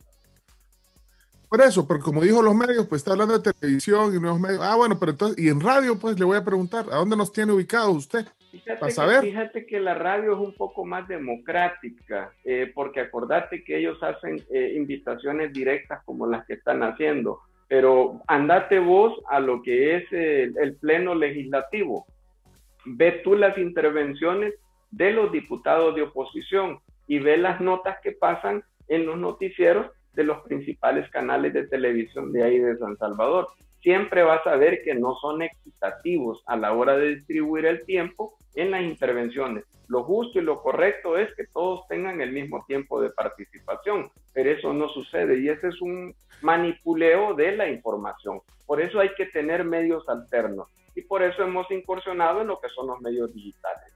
Speaker 4: Por eso, porque como dijo los medios, pues está hablando de televisión y nuevos medios. Ah, bueno, pero entonces, y en radio, pues le voy a preguntar, ¿a dónde nos tiene ubicados usted? Para saber.
Speaker 6: Fíjate que la radio es un poco más democrática, porque acordate que ellos hacen invitaciones directas como las que están haciendo, pero andate vos a lo que es el pleno legislativo. Ve tú las intervenciones de los diputados de oposición y ve las notas que pasan en los noticieros de los principales canales de televisión de ahí de San Salvador. Siempre vas a ver que no son equitativos a la hora de distribuir el tiempo en las intervenciones. Lo justo y lo correcto es que todos tengan el mismo tiempo de participación, pero eso no sucede y ese es un manipuleo de la información. Por eso hay que tener medios alternos y por eso hemos incursionado en lo que son los medios digitales.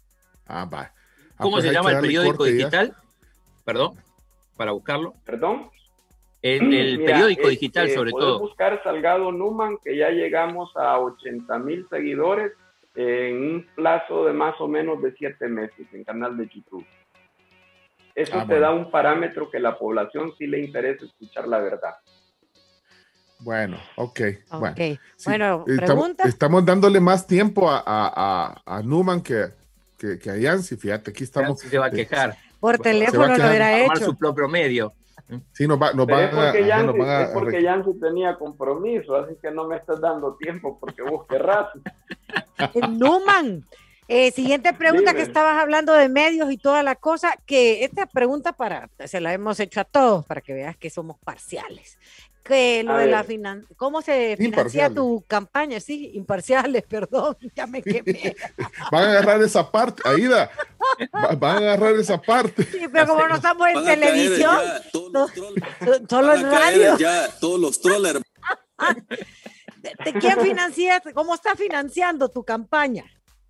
Speaker 8: ¿Cómo
Speaker 4: pues
Speaker 8: se llama el periódico digital? Perdón, para buscarlo.
Speaker 6: ¿Perdón?
Speaker 8: El periódico digital, sobre todo.
Speaker 6: Puedes buscar Salgado Numan, que ya llegamos a 80,000 seguidores en un plazo de más o menos de 7 meses en canal de YouTube. Eso te da un parámetro que la población sí le interesa escuchar la verdad.
Speaker 4: Bueno, ok.
Speaker 7: Okay.
Speaker 4: Sí,
Speaker 7: Bueno, pregunta.
Speaker 4: Estamos dándole más tiempo a Numan que a Yancy. Fíjate, aquí estamos.
Speaker 8: Se va a quejar.
Speaker 7: Por teléfono lo hubiera hecho.
Speaker 8: Su propio medio.
Speaker 4: Sí, es
Speaker 6: porque Yancy tenía compromiso, así que no me estás dando tiempo porque vos querrás.
Speaker 7: Numan, siguiente pregunta. Dime. Que estabas hablando de medios y toda la cosa, que esta pregunta se la hemos hecho a todos para que veas que somos parciales. Que lo de ¿cómo se financia tu campaña? Sí, imparciales, perdón, ya me quemé.
Speaker 4: Van a agarrar esa parte, Aida, van a agarrar esa parte.
Speaker 7: Sí, pero como no estamos en televisión, solo en radio.
Speaker 10: Todos los trollers.
Speaker 7: ¿De quién financias? ¿Cómo está financiando tu campaña?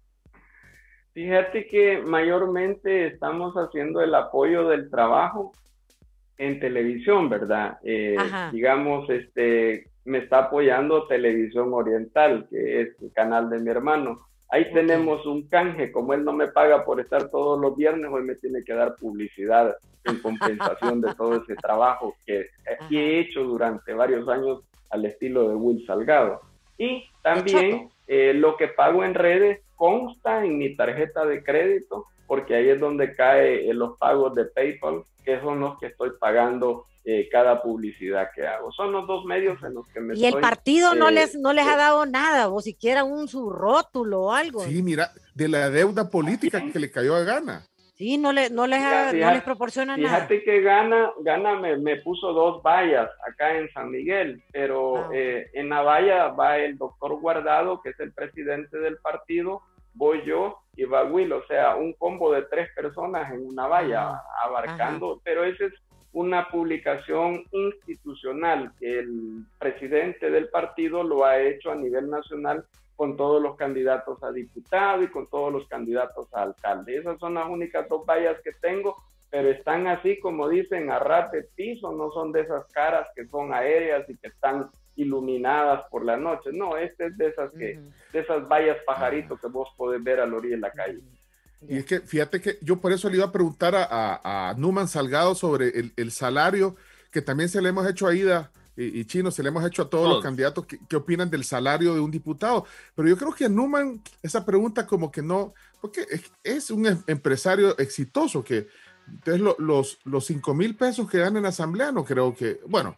Speaker 6: Fíjate que mayormente estamos haciendo el apoyo del trabajo en televisión, ¿verdad? Digamos, me está apoyando Televisión Oriental, que es el canal de mi hermano. Ahí tenemos un canje, como él no me paga por estar todos los viernes, hoy me tiene que dar publicidad en compensación de todo ese trabajo que he hecho durante varios años al estilo de Will Salgado. Y también lo que pago en redes consta en mi tarjeta de crédito, porque ahí es donde caen los pagos de PayPal, que son los que estoy pagando cada publicidad que hago. Son los dos medios en los que me
Speaker 7: Y el partido no les ha dado nada, o siquiera su rótulo o algo.
Speaker 4: Sí, mira, de la deuda política que le cayó a Gana.
Speaker 7: Sí, no les proporciona nada.
Speaker 6: Fíjate que Gana me puso 2 vallas acá en San Miguel, pero en la valla va el doctor Guardado, que es el presidente del partido, voy yo y va Will, o sea, un combo de 3 personas en una valla abarcando, pero esa es una publicación institucional que el presidente del partido lo ha hecho a nivel nacional con todos los candidatos a diputado y con todos los candidatos a alcalde. Esas son las únicas 2 vallas que tengo, pero están así como dicen a ras de piso, no son de esas caras que son aéreas y que están iluminadas por la noche. No, este es de esas vallas pajarito que vos podés ver a la orilla de la calle.
Speaker 4: Y es que fíjate que yo por eso le iba a preguntar a Numan Salgado sobre el salario que también se le hemos hecho a Ida y Chino, se le hemos hecho a todos los candidatos qué opinan del salario de un diputado. Pero yo creo que a Numan esa pregunta como que no, porque es un empresario exitoso que entonces los 5,000 pesos que dan en asamblea no creo que, bueno,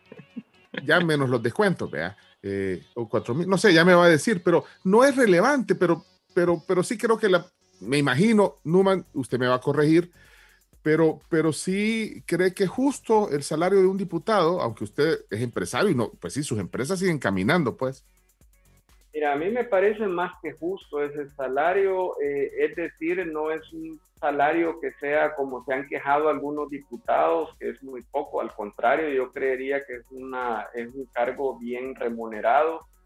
Speaker 4: ya menos los descuentos, vea, o 4,000, no sé, ya me va a decir, pero no es relevante, pero sí creo que me imagino, Numan, usted me va a corregir, pero sí cree que es justo el salario de un diputado, aunque usted es empresario y no, pues sí, sus empresas siguen caminando, pues.
Speaker 6: Mira, a mí me parece más que justo ese salario, es decir, no es un salario que sea como se han quejado algunos diputados, que es muy poco, al contrario, yo creería que es un cargo bien remunerado,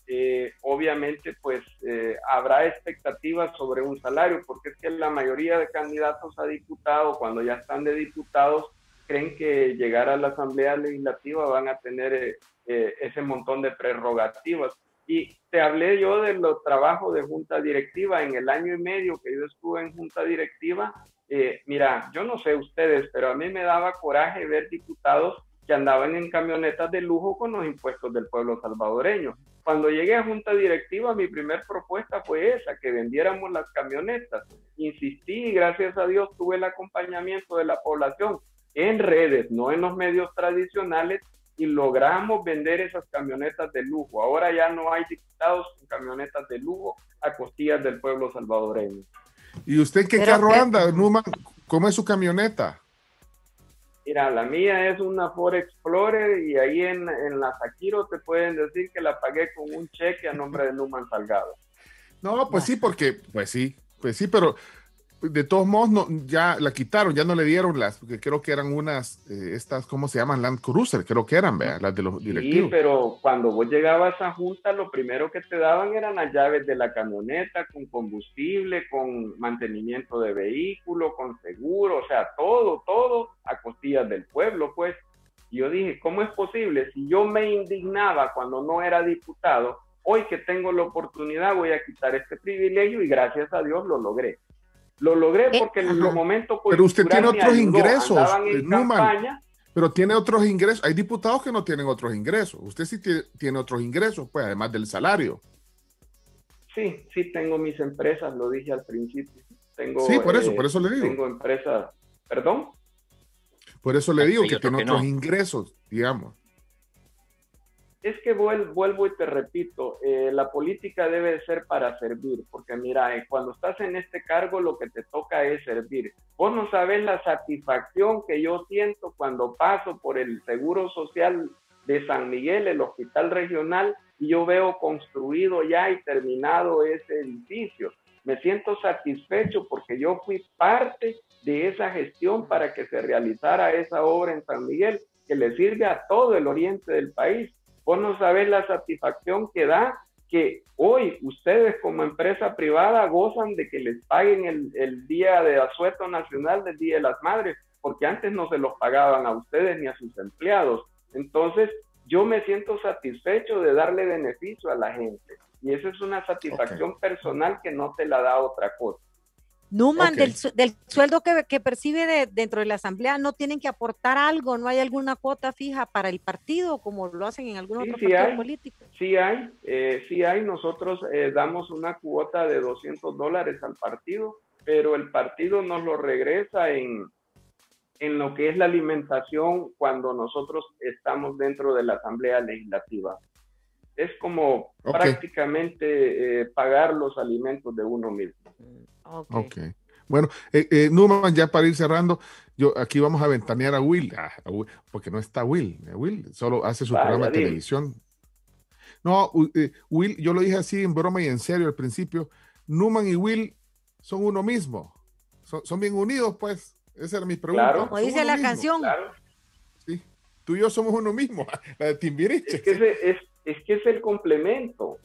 Speaker 6: obviamente pues habrá expectativas sobre un salario, porque es que la mayoría de candidatos a diputados, cuando ya están de diputados, creen que llegar a la Asamblea Legislativa van a tener ese montón de prerrogativas. Y te hablé yo de los trabajos de junta directiva. En el año y medio que yo estuve en junta directiva, mira, yo no sé ustedes, pero a mí me daba coraje ver diputados que andaban en camionetas de lujo con los impuestos del pueblo salvadoreño. Cuando llegué a junta directiva, mi primer propuesta fue esa, que vendiéramos las camionetas. Insistí y gracias a Dios tuve el acompañamiento de la población en redes, no en los medios tradicionales, y logramos vender esas camionetas de lujo. Ahora ya no hay diputados con camionetas de lujo a costillas del pueblo salvadoreño.
Speaker 4: ¿Y usted qué carro anda, Numan? ¿Cómo es su camioneta?
Speaker 6: Mira, la mía es una Ford Explorer y ahí en la Saquiro te pueden decir que la pagué con un cheque a nombre de Numan Salgado.
Speaker 4: No, pues sí, porque, pues sí, pero de todos modos no, ya la quitaron, ya no le dieron las, porque creo que eran unas, estas, ¿cómo se llaman? Land Cruiser, creo que eran, ¿verdad? Las de los directivos.
Speaker 6: Sí, pero cuando vos llegabas a junta, lo primero que te daban eran las llaves de la camioneta, con combustible, con mantenimiento de vehículo, con seguro, o sea, todo a costillas del pueblo, pues. Y yo dije, ¿cómo es posible? Si yo me indignaba cuando no era diputado, hoy que tengo la oportunidad voy a quitar este privilegio y gracias a Dios lo logré. Lo logré porque en los momentos...
Speaker 4: Pero usted tiene otros ingresos, Numan, pero tiene otros ingresos. Hay diputados que no tienen otros ingresos. Usted sí tiene otros ingresos, pues, además del salario.
Speaker 6: Sí tengo mis empresas, lo dije al principio.
Speaker 4: Sí, por eso le digo.
Speaker 6: Tengo empresas, ¿perdón?
Speaker 4: Por eso le digo que tiene otros ingresos, digamos.
Speaker 6: Es que vuelvo y te repito, la política debe ser para servir, porque mira, cuando estás en este cargo lo que te toca es servir. Vos no sabés la satisfacción que yo siento cuando paso por el Seguro Social de San Miguel, el hospital regional, y yo veo construido ya y terminado ese edificio. Me siento satisfecho porque yo fui parte de esa gestión para que se realizara esa obra en San Miguel, que le sirve a todo el oriente del país. Vos no sabés la satisfacción que da que hoy ustedes como empresa privada gozan de que les paguen el día de asueto nacional del Día de las Madres, porque antes no se los pagaban a ustedes ni a sus empleados. Entonces, yo me siento satisfecho de darle beneficio a la gente. Y esa es una satisfacción personal que no te la da otra cosa.
Speaker 7: Numan, del sueldo que percibe dentro de la asamblea, ¿no tienen que aportar algo? ¿No hay alguna cuota fija para el partido como lo hacen en algunos otros partidos políticos?
Speaker 6: Sí hay. Nosotros damos una cuota de $200 al partido, pero el partido nos lo regresa en lo que es la alimentación cuando nosotros estamos dentro de la Asamblea Legislativa. Es como prácticamente pagar los alimentos de uno mismo.
Speaker 4: Okay. Bueno, Numan, ya para ir cerrando, aquí vamos a ventanear a Will, porque no está Will. Will solo hace su programa de televisión. No, Will, yo lo dije así en broma y en serio al principio. Numan y Will son uno mismo. Son bien unidos, pues. Esa era mi pregunta.
Speaker 7: Claro. Como dice la canción.
Speaker 6: Claro.
Speaker 4: Sí, tú y yo somos uno mismo, la de Timbiriche.
Speaker 6: Es que es el complemento.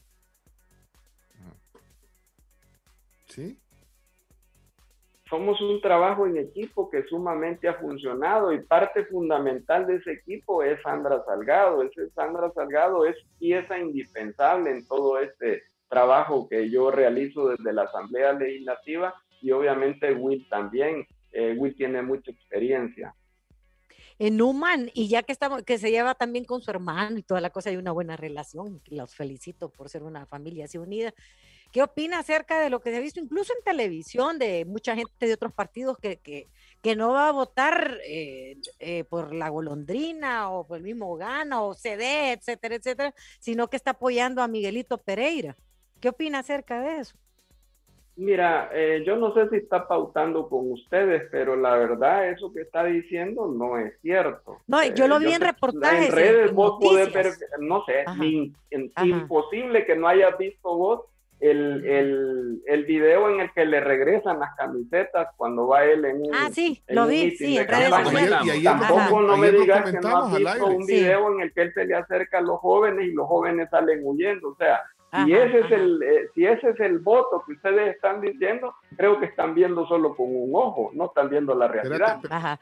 Speaker 4: Sí.
Speaker 6: Somos un trabajo en equipo que sumamente ha funcionado y parte fundamental de ese equipo es Sandra Salgado. Sandra Salgado es pieza indispensable en todo este trabajo que yo realizo desde la Asamblea Legislativa y obviamente Will también. Will tiene mucha experiencia.
Speaker 7: En Numan, y ya que se lleva también con su hermano y toda la cosa, hay una buena relación, los felicito por ser una familia así unida. ¿Qué opina acerca de lo que se ha visto incluso en televisión de mucha gente de otros partidos que no va a votar por la Golondrina o por el mismo Gana o CD, etcétera, etcétera, sino que está apoyando a Miguelito Pereira? ¿Qué opina acerca de eso?
Speaker 6: Mira, yo no sé si está pautando con ustedes, pero la verdad, eso que está diciendo no es cierto.
Speaker 7: No, yo lo vi en reportajes.
Speaker 6: En redes vos podés ver, no sé, imposible que no hayas visto vos el video en el que le regresan las camisetas cuando va él en un...
Speaker 7: lo vi, sí, en redes
Speaker 6: sociales. Tampoco no me digas que no has visto un video en el que él se le acerca a los jóvenes y los jóvenes salen huyendo. O sea, Si ese es el voto que ustedes están diciendo, creo que están viendo solo con un ojo, no están viendo la realidad.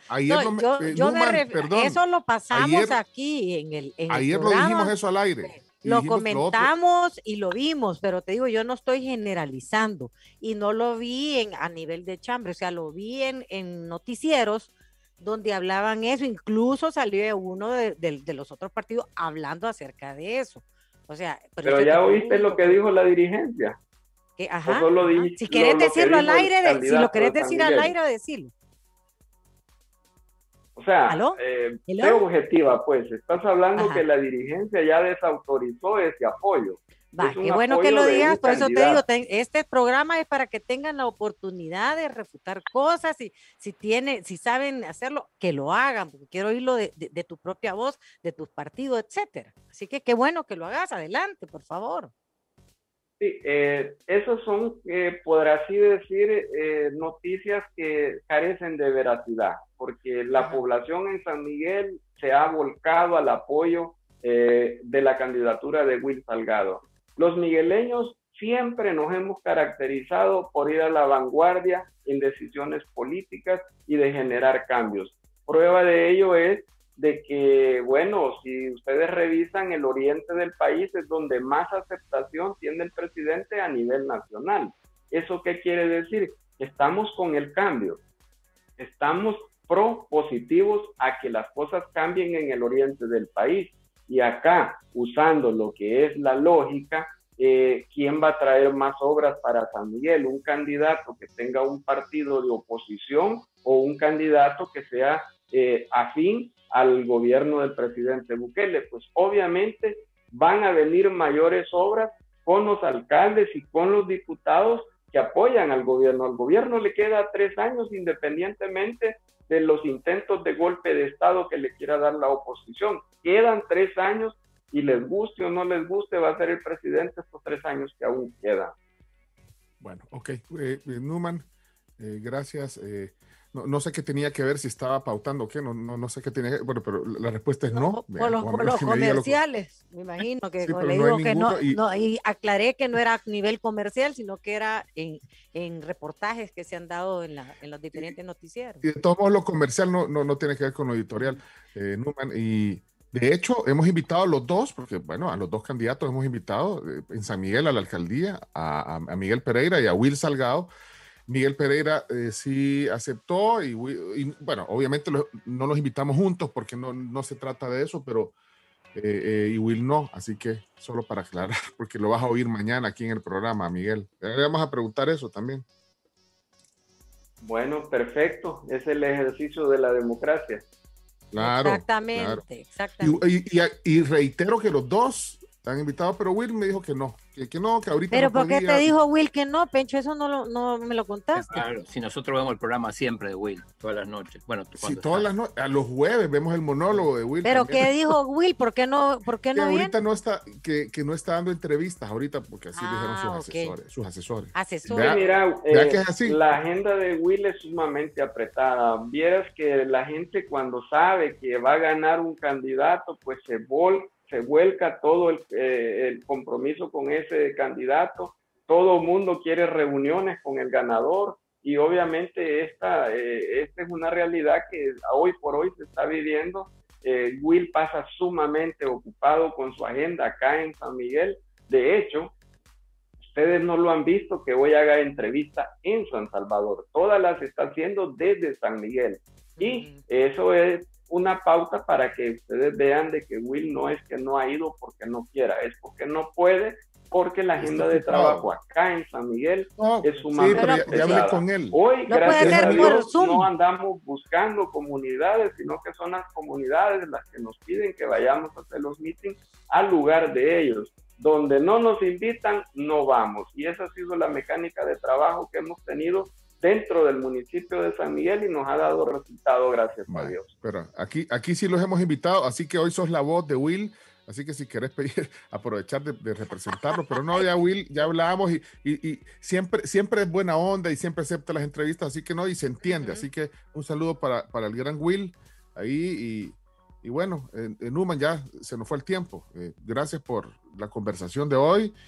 Speaker 7: Eso lo pasamos aquí en el
Speaker 4: ayer
Speaker 7: programa.
Speaker 4: Lo dijimos eso al aire.
Speaker 7: Lo comentamos y lo vimos, pero te digo, yo no estoy generalizando y no lo vi a nivel de chambre, o sea, lo vi en noticieros donde hablaban eso, incluso salió uno de los otros partidos hablando acerca de eso. O sea,
Speaker 6: pero ya oíste lo que dijo la dirigencia.
Speaker 7: Si querés decirlo al aire, si lo querés decir al aire, decirlo.
Speaker 6: O sea, sé objetiva, pues. Estás hablando que la dirigencia ya desautorizó ese apoyo.
Speaker 7: Qué bueno que lo digas, por eso te digo, este programa es para que tengan la oportunidad de refutar cosas y si saben hacerlo, que lo hagan, porque quiero oírlo de tu propia voz, de tus partidos, etcétera. Así que qué bueno que lo hagas, adelante, por favor.
Speaker 6: Sí, esos son, por así decir, noticias que carecen de veracidad, porque la población en San Miguel se ha volcado al apoyo de la candidatura de Will Salgado. Los migueleños siempre nos hemos caracterizado por ir a la vanguardia en decisiones políticas y de generar cambios. Prueba de ello es de que, bueno, si ustedes revisan el oriente del país es donde más aceptación tiene el presidente a nivel nacional. ¿Eso qué quiere decir? Estamos con el cambio. Estamos propositivos a que las cosas cambien en el oriente del país. Y acá, usando lo que es la lógica, ¿quién va a traer más obras para San Miguel? ¿Un candidato que tenga un partido de oposición o un candidato que sea afín al gobierno del presidente Bukele? Pues obviamente van a venir mayores obras con los alcaldes y con los diputados que apoyan al gobierno. Al gobierno le queda 3 años independientemente de los intentos de golpe de Estado que le quiera dar la oposición. Quedan 3 años y les guste o no les guste, va a ser el presidente estos 3 años que aún quedan.
Speaker 4: Bueno, ok. Numan, gracias. No sé qué tenía que ver, si estaba pautando o qué, no sé qué tenía que ver, bueno, pero la respuesta es no.
Speaker 7: Por los comerciales, me imagino que sí, le digo que y aclaré que no era a nivel comercial, sino que era en reportajes que se han dado en los diferentes noticieros.
Speaker 4: Y de todos modos, lo comercial no tiene que ver con lo editorial, Numan, y de hecho hemos invitado a los dos, porque bueno, a los dos candidatos hemos invitado en San Miguel a la alcaldía, a Miguel Pereira y a Will Salgado. Miguel Pereira sí aceptó y bueno, obviamente no los invitamos juntos porque no se trata de eso, pero y Will no, así que solo para aclarar, porque lo vas a oír mañana aquí en el programa, Miguel. Le vamos a preguntar eso también.
Speaker 6: Bueno, perfecto, es el ejercicio de la democracia.
Speaker 4: Claro.
Speaker 7: Exactamente.
Speaker 4: Y reitero que los dos han invitado, pero Will me dijo que no, que ahorita.
Speaker 7: Pero
Speaker 4: no
Speaker 7: ¿por qué
Speaker 4: podía.
Speaker 7: te dijo Will que no, Pencho? Eso no me lo contaste.
Speaker 8: Claro, si nosotros vemos el programa siempre de Will, todas las noches. Bueno,
Speaker 4: sí, todas las noches, a los jueves vemos el monólogo de Will.
Speaker 7: Pero también. ¿Qué dijo Will? ¿Por qué no
Speaker 4: que
Speaker 7: viene?
Speaker 4: Ahorita no está, que no está dando entrevistas ahorita, porque así dijeron sus asesores.
Speaker 6: Mira,
Speaker 4: que es así.
Speaker 6: La agenda de Will es sumamente apretada. Vieras que la gente cuando sabe que va a ganar un candidato, pues se vuelca todo el compromiso con ese candidato. Todo el mundo quiere reuniones con el ganador y obviamente esta es una realidad que hoy por hoy se está viviendo. Will pasa sumamente ocupado con su agenda acá en San Miguel. De hecho, ustedes no lo han visto que hoy haga entrevista en San Salvador. Todas las está haciendo desde San Miguel. Y eso es una pauta para que ustedes vean de que Will no es que no ha ido porque no quiera, es porque no puede, porque la agenda de trabajo acá en San Miguel es sumamente
Speaker 4: ya hablé con él.
Speaker 6: Hoy, gracias a Dios, no andamos buscando comunidades, sino que son las comunidades las que nos piden que vayamos a hacer los meetings al lugar de ellos. Donde no nos invitan, no vamos. Y esa ha sido la mecánica de trabajo que hemos tenido dentro del municipio de San Miguel y nos ha dado resultado, gracias a Dios.
Speaker 4: Pero aquí sí los hemos invitado, así que hoy sos la voz de Will, así que si querés pedir, aprovechar de representarlo, pero no, ya Will, ya hablábamos y siempre es buena onda y siempre acepta las entrevistas, así que no, y se entiende, así que un saludo para el gran Will ahí y bueno, Numan, ya se nos fue el tiempo. Gracias por la conversación de hoy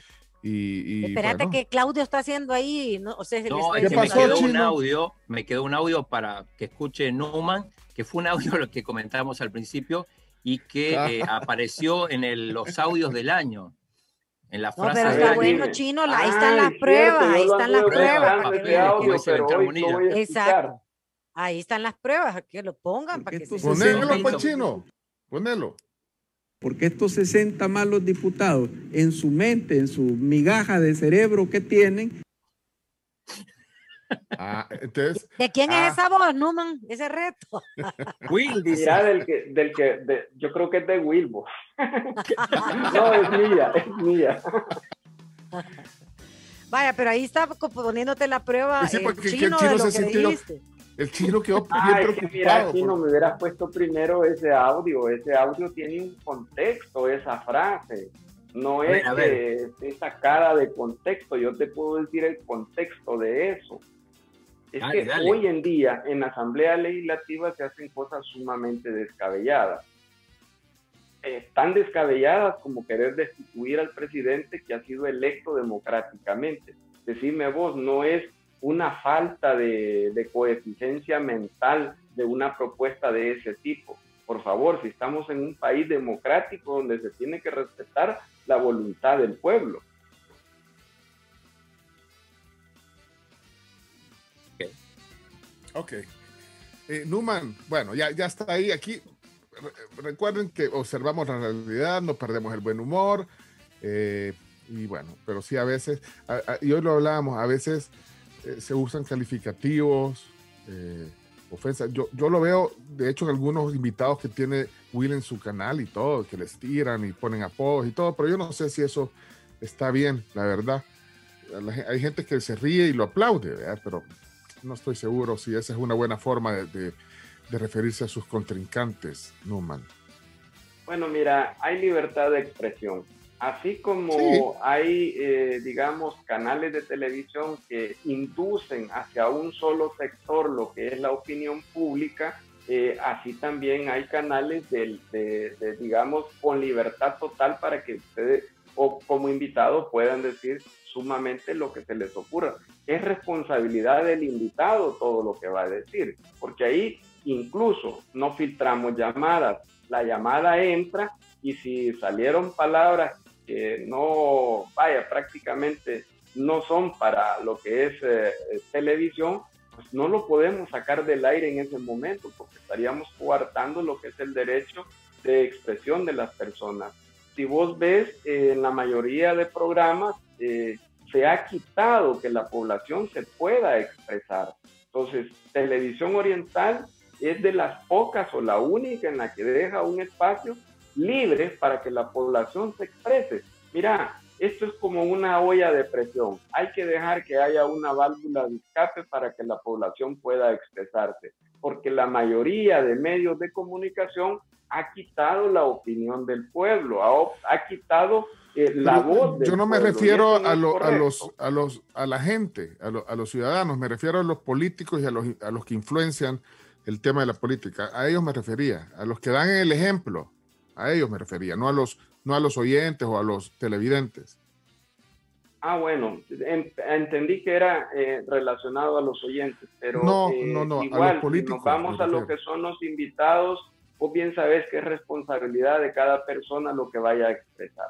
Speaker 7: Espérate,
Speaker 4: bueno.
Speaker 7: que Claudio está haciendo ahí, ¿no? O sea,
Speaker 8: No,
Speaker 7: le
Speaker 8: es
Speaker 7: está
Speaker 8: que
Speaker 7: diciendo-
Speaker 8: me quedó un audio para que escuche Newman, que fue un audio lo que comentábamos al principio y que apareció en los audios del año. En la
Speaker 7: No,
Speaker 8: frase
Speaker 7: pero
Speaker 8: del
Speaker 7: está
Speaker 8: año.
Speaker 7: bueno, Chino, ahí están las
Speaker 6: es
Speaker 7: pruebas,
Speaker 6: cierto, yo
Speaker 7: ahí
Speaker 6: lo
Speaker 7: están las
Speaker 6: anduve
Speaker 7: pruebas.
Speaker 6: buscando ese
Speaker 8: papeles, como
Speaker 6: audio,
Speaker 8: dice
Speaker 6: pero
Speaker 8: Beltrán
Speaker 6: hoy
Speaker 8: Bonilla.
Speaker 6: lo voy a escuchar.
Speaker 7: Exacto. Ahí están las pruebas, que lo pongan para que se...
Speaker 4: Ponelo, pues, Chino. Ponelo.
Speaker 10: Porque estos 60 malos diputados, en su mente, en su migaja de cerebro que tienen.
Speaker 4: Entonces.
Speaker 7: ¿De quién es esa voz, Numan? Ese reto.
Speaker 8: Will dice.
Speaker 6: Mira, yo creo que es de Wilbo. No, es mía.
Speaker 7: Vaya, pero ahí está poniéndote la prueba
Speaker 4: Sí,
Speaker 7: el
Speaker 4: porque
Speaker 7: Chino,
Speaker 4: el Chino
Speaker 7: de lo
Speaker 4: se
Speaker 7: que
Speaker 4: sintió.
Speaker 7: dijiste.
Speaker 4: El Chino quedó bien
Speaker 6: Es que
Speaker 4: preocupado.
Speaker 6: mira, Chino, me hubieras puesto primero ese audio. Ese audio tiene un contexto, esa frase. No es que esté sacada de contexto. Yo te puedo decir el contexto de eso. Es que hoy en día en la Asamblea Legislativa se hacen cosas sumamente descabelladas. Tan descabelladas como querer destituir al presidente que ha sido electo democráticamente. Decime vos, no es una falta de coeficiencia mental de una propuesta de ese tipo. Por favor, si estamos en un país democrático donde se tiene que respetar la voluntad del pueblo.
Speaker 4: Ok. Numan, bueno, ya está ahí. Aquí recuerden que observamos la realidad, no perdemos el buen humor. Y bueno, pero sí a veces, y hoy lo hablábamos, a veces se usan calificativos, ofensas. Yo lo veo, de hecho, en algunos invitados que tiene Will en su canal y todo, que les tiran y ponen apodos y todo, pero yo no sé si eso está bien, la verdad. Hay gente que se ríe y lo aplaude, ¿verdad? Pero no estoy seguro si esa es una buena forma de referirse a sus contrincantes, Numan.
Speaker 6: Bueno, mira, hay libertad de expresión. Así como
Speaker 4: sí,
Speaker 6: hay, digamos, canales de televisión que inducen hacia un solo sector lo que es la opinión pública, así también hay canales digamos, con libertad total para que ustedes, o como invitados, puedan decir sumamente lo que se les ocurra. Es responsabilidad del invitado todo lo que va a decir, porque ahí incluso no filtramos llamadas. La llamada entra y si salieron palabras que no, prácticamente no son para lo que es televisión, pues no lo podemos sacar del aire en ese momento, porque estaríamos coartando lo que es el derecho de expresión de las personas. Si vos ves, en la mayoría de programas se ha quitado que la población se pueda expresar. Entonces, Televisión Oriental es de las pocas o la única en la que deja un espacio libre para que la población se exprese. Mira, esto es como una olla de presión. Hay que dejar que haya una válvula de escape para que la población pueda expresarse, porque la mayoría de medios de comunicación ha quitado la opinión del pueblo, ha quitado la voz del
Speaker 4: Yo no me
Speaker 6: pueblo,
Speaker 4: refiero
Speaker 6: y eso no es
Speaker 4: a la gente, a los ciudadanos, me refiero a los políticos y a los que influencian el tema de la política. A ellos me refería, a los que dan el ejemplo, a ellos me refería, no a los oyentes o a los televidentes.
Speaker 6: Ah, bueno, entendí que era relacionado a los oyentes, pero
Speaker 4: no,
Speaker 6: igual,
Speaker 4: a los políticos,
Speaker 6: si nos vamos a lo que son los invitados, vos bien sabés que es responsabilidad de cada persona lo que vaya a expresar.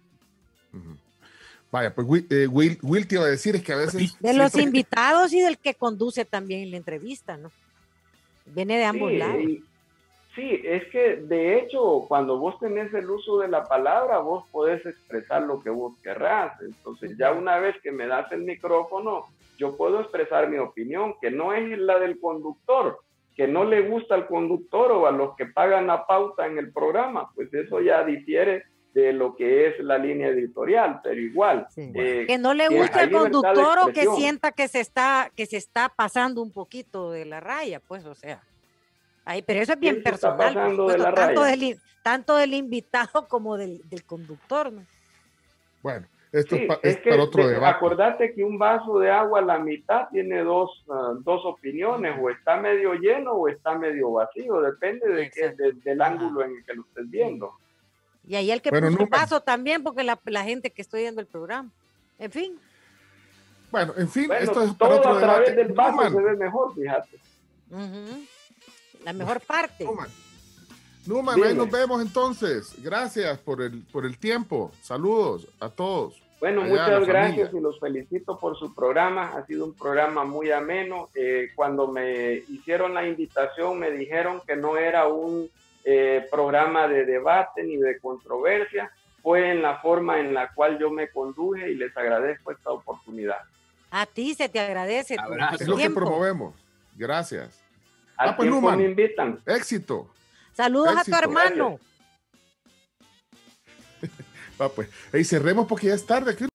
Speaker 4: Vaya, pues Will te iba a decir es que a veces...
Speaker 7: De los invitados y del que conduce también la entrevista, ¿no? Viene de ambos lados.
Speaker 6: Sí, es que de hecho cuando vos tenés el uso de la palabra, vos podés expresar lo que vos querrás. Entonces ya una vez que me das el micrófono, yo puedo expresar mi opinión, que no es la del conductor, que no le gusta al conductor o a los que pagan la pauta en el programa, pues eso ya difiere de lo que es la línea editorial, pero igual. Sí.
Speaker 7: Que no le guste al conductor o que sienta que se está pasando un poquito de la raya, pues, o sea. Ahí, pero eso es bien personal, tanto del invitado como del conductor, ¿no?
Speaker 4: Bueno, esto es para otro debate.
Speaker 6: Acordate que un vaso de agua a la mitad tiene dos opiniones, o está medio lleno o está medio vacío, depende del ángulo en el que lo estés viendo.
Speaker 7: Y ahí el que puso el vaso también, porque la gente que estoy viendo el programa. En fin.
Speaker 4: Bueno, en fin,
Speaker 6: Bueno,
Speaker 4: esto es para
Speaker 6: todo
Speaker 4: otro
Speaker 6: a través
Speaker 4: debate.
Speaker 6: del vaso
Speaker 4: Numan,
Speaker 6: se ve mejor, fíjate.
Speaker 7: La mejor parte.
Speaker 4: Numan,
Speaker 6: Dime.
Speaker 4: ahí nos vemos entonces. Gracias por el tiempo. Saludos a todos.
Speaker 6: Bueno,
Speaker 4: Allá,
Speaker 6: muchas
Speaker 4: la
Speaker 6: gracias
Speaker 4: familia.
Speaker 6: y los felicito por su programa. Ha sido un programa muy ameno. Cuando me hicieron la invitación me dijeron que no era un programa de debate ni de controversia. Fue en la forma en la cual yo me conduje y les agradezco esta oportunidad.
Speaker 7: A ti se te agradece.
Speaker 4: Es lo que promovemos. Gracias.
Speaker 6: ¿A
Speaker 4: pues
Speaker 6: tiempo
Speaker 4: Numan,
Speaker 6: me invitan?
Speaker 4: éxito.
Speaker 7: Saludos
Speaker 4: Éxito.
Speaker 7: a tu hermano.
Speaker 4: Pues, cerremos porque ya es tarde.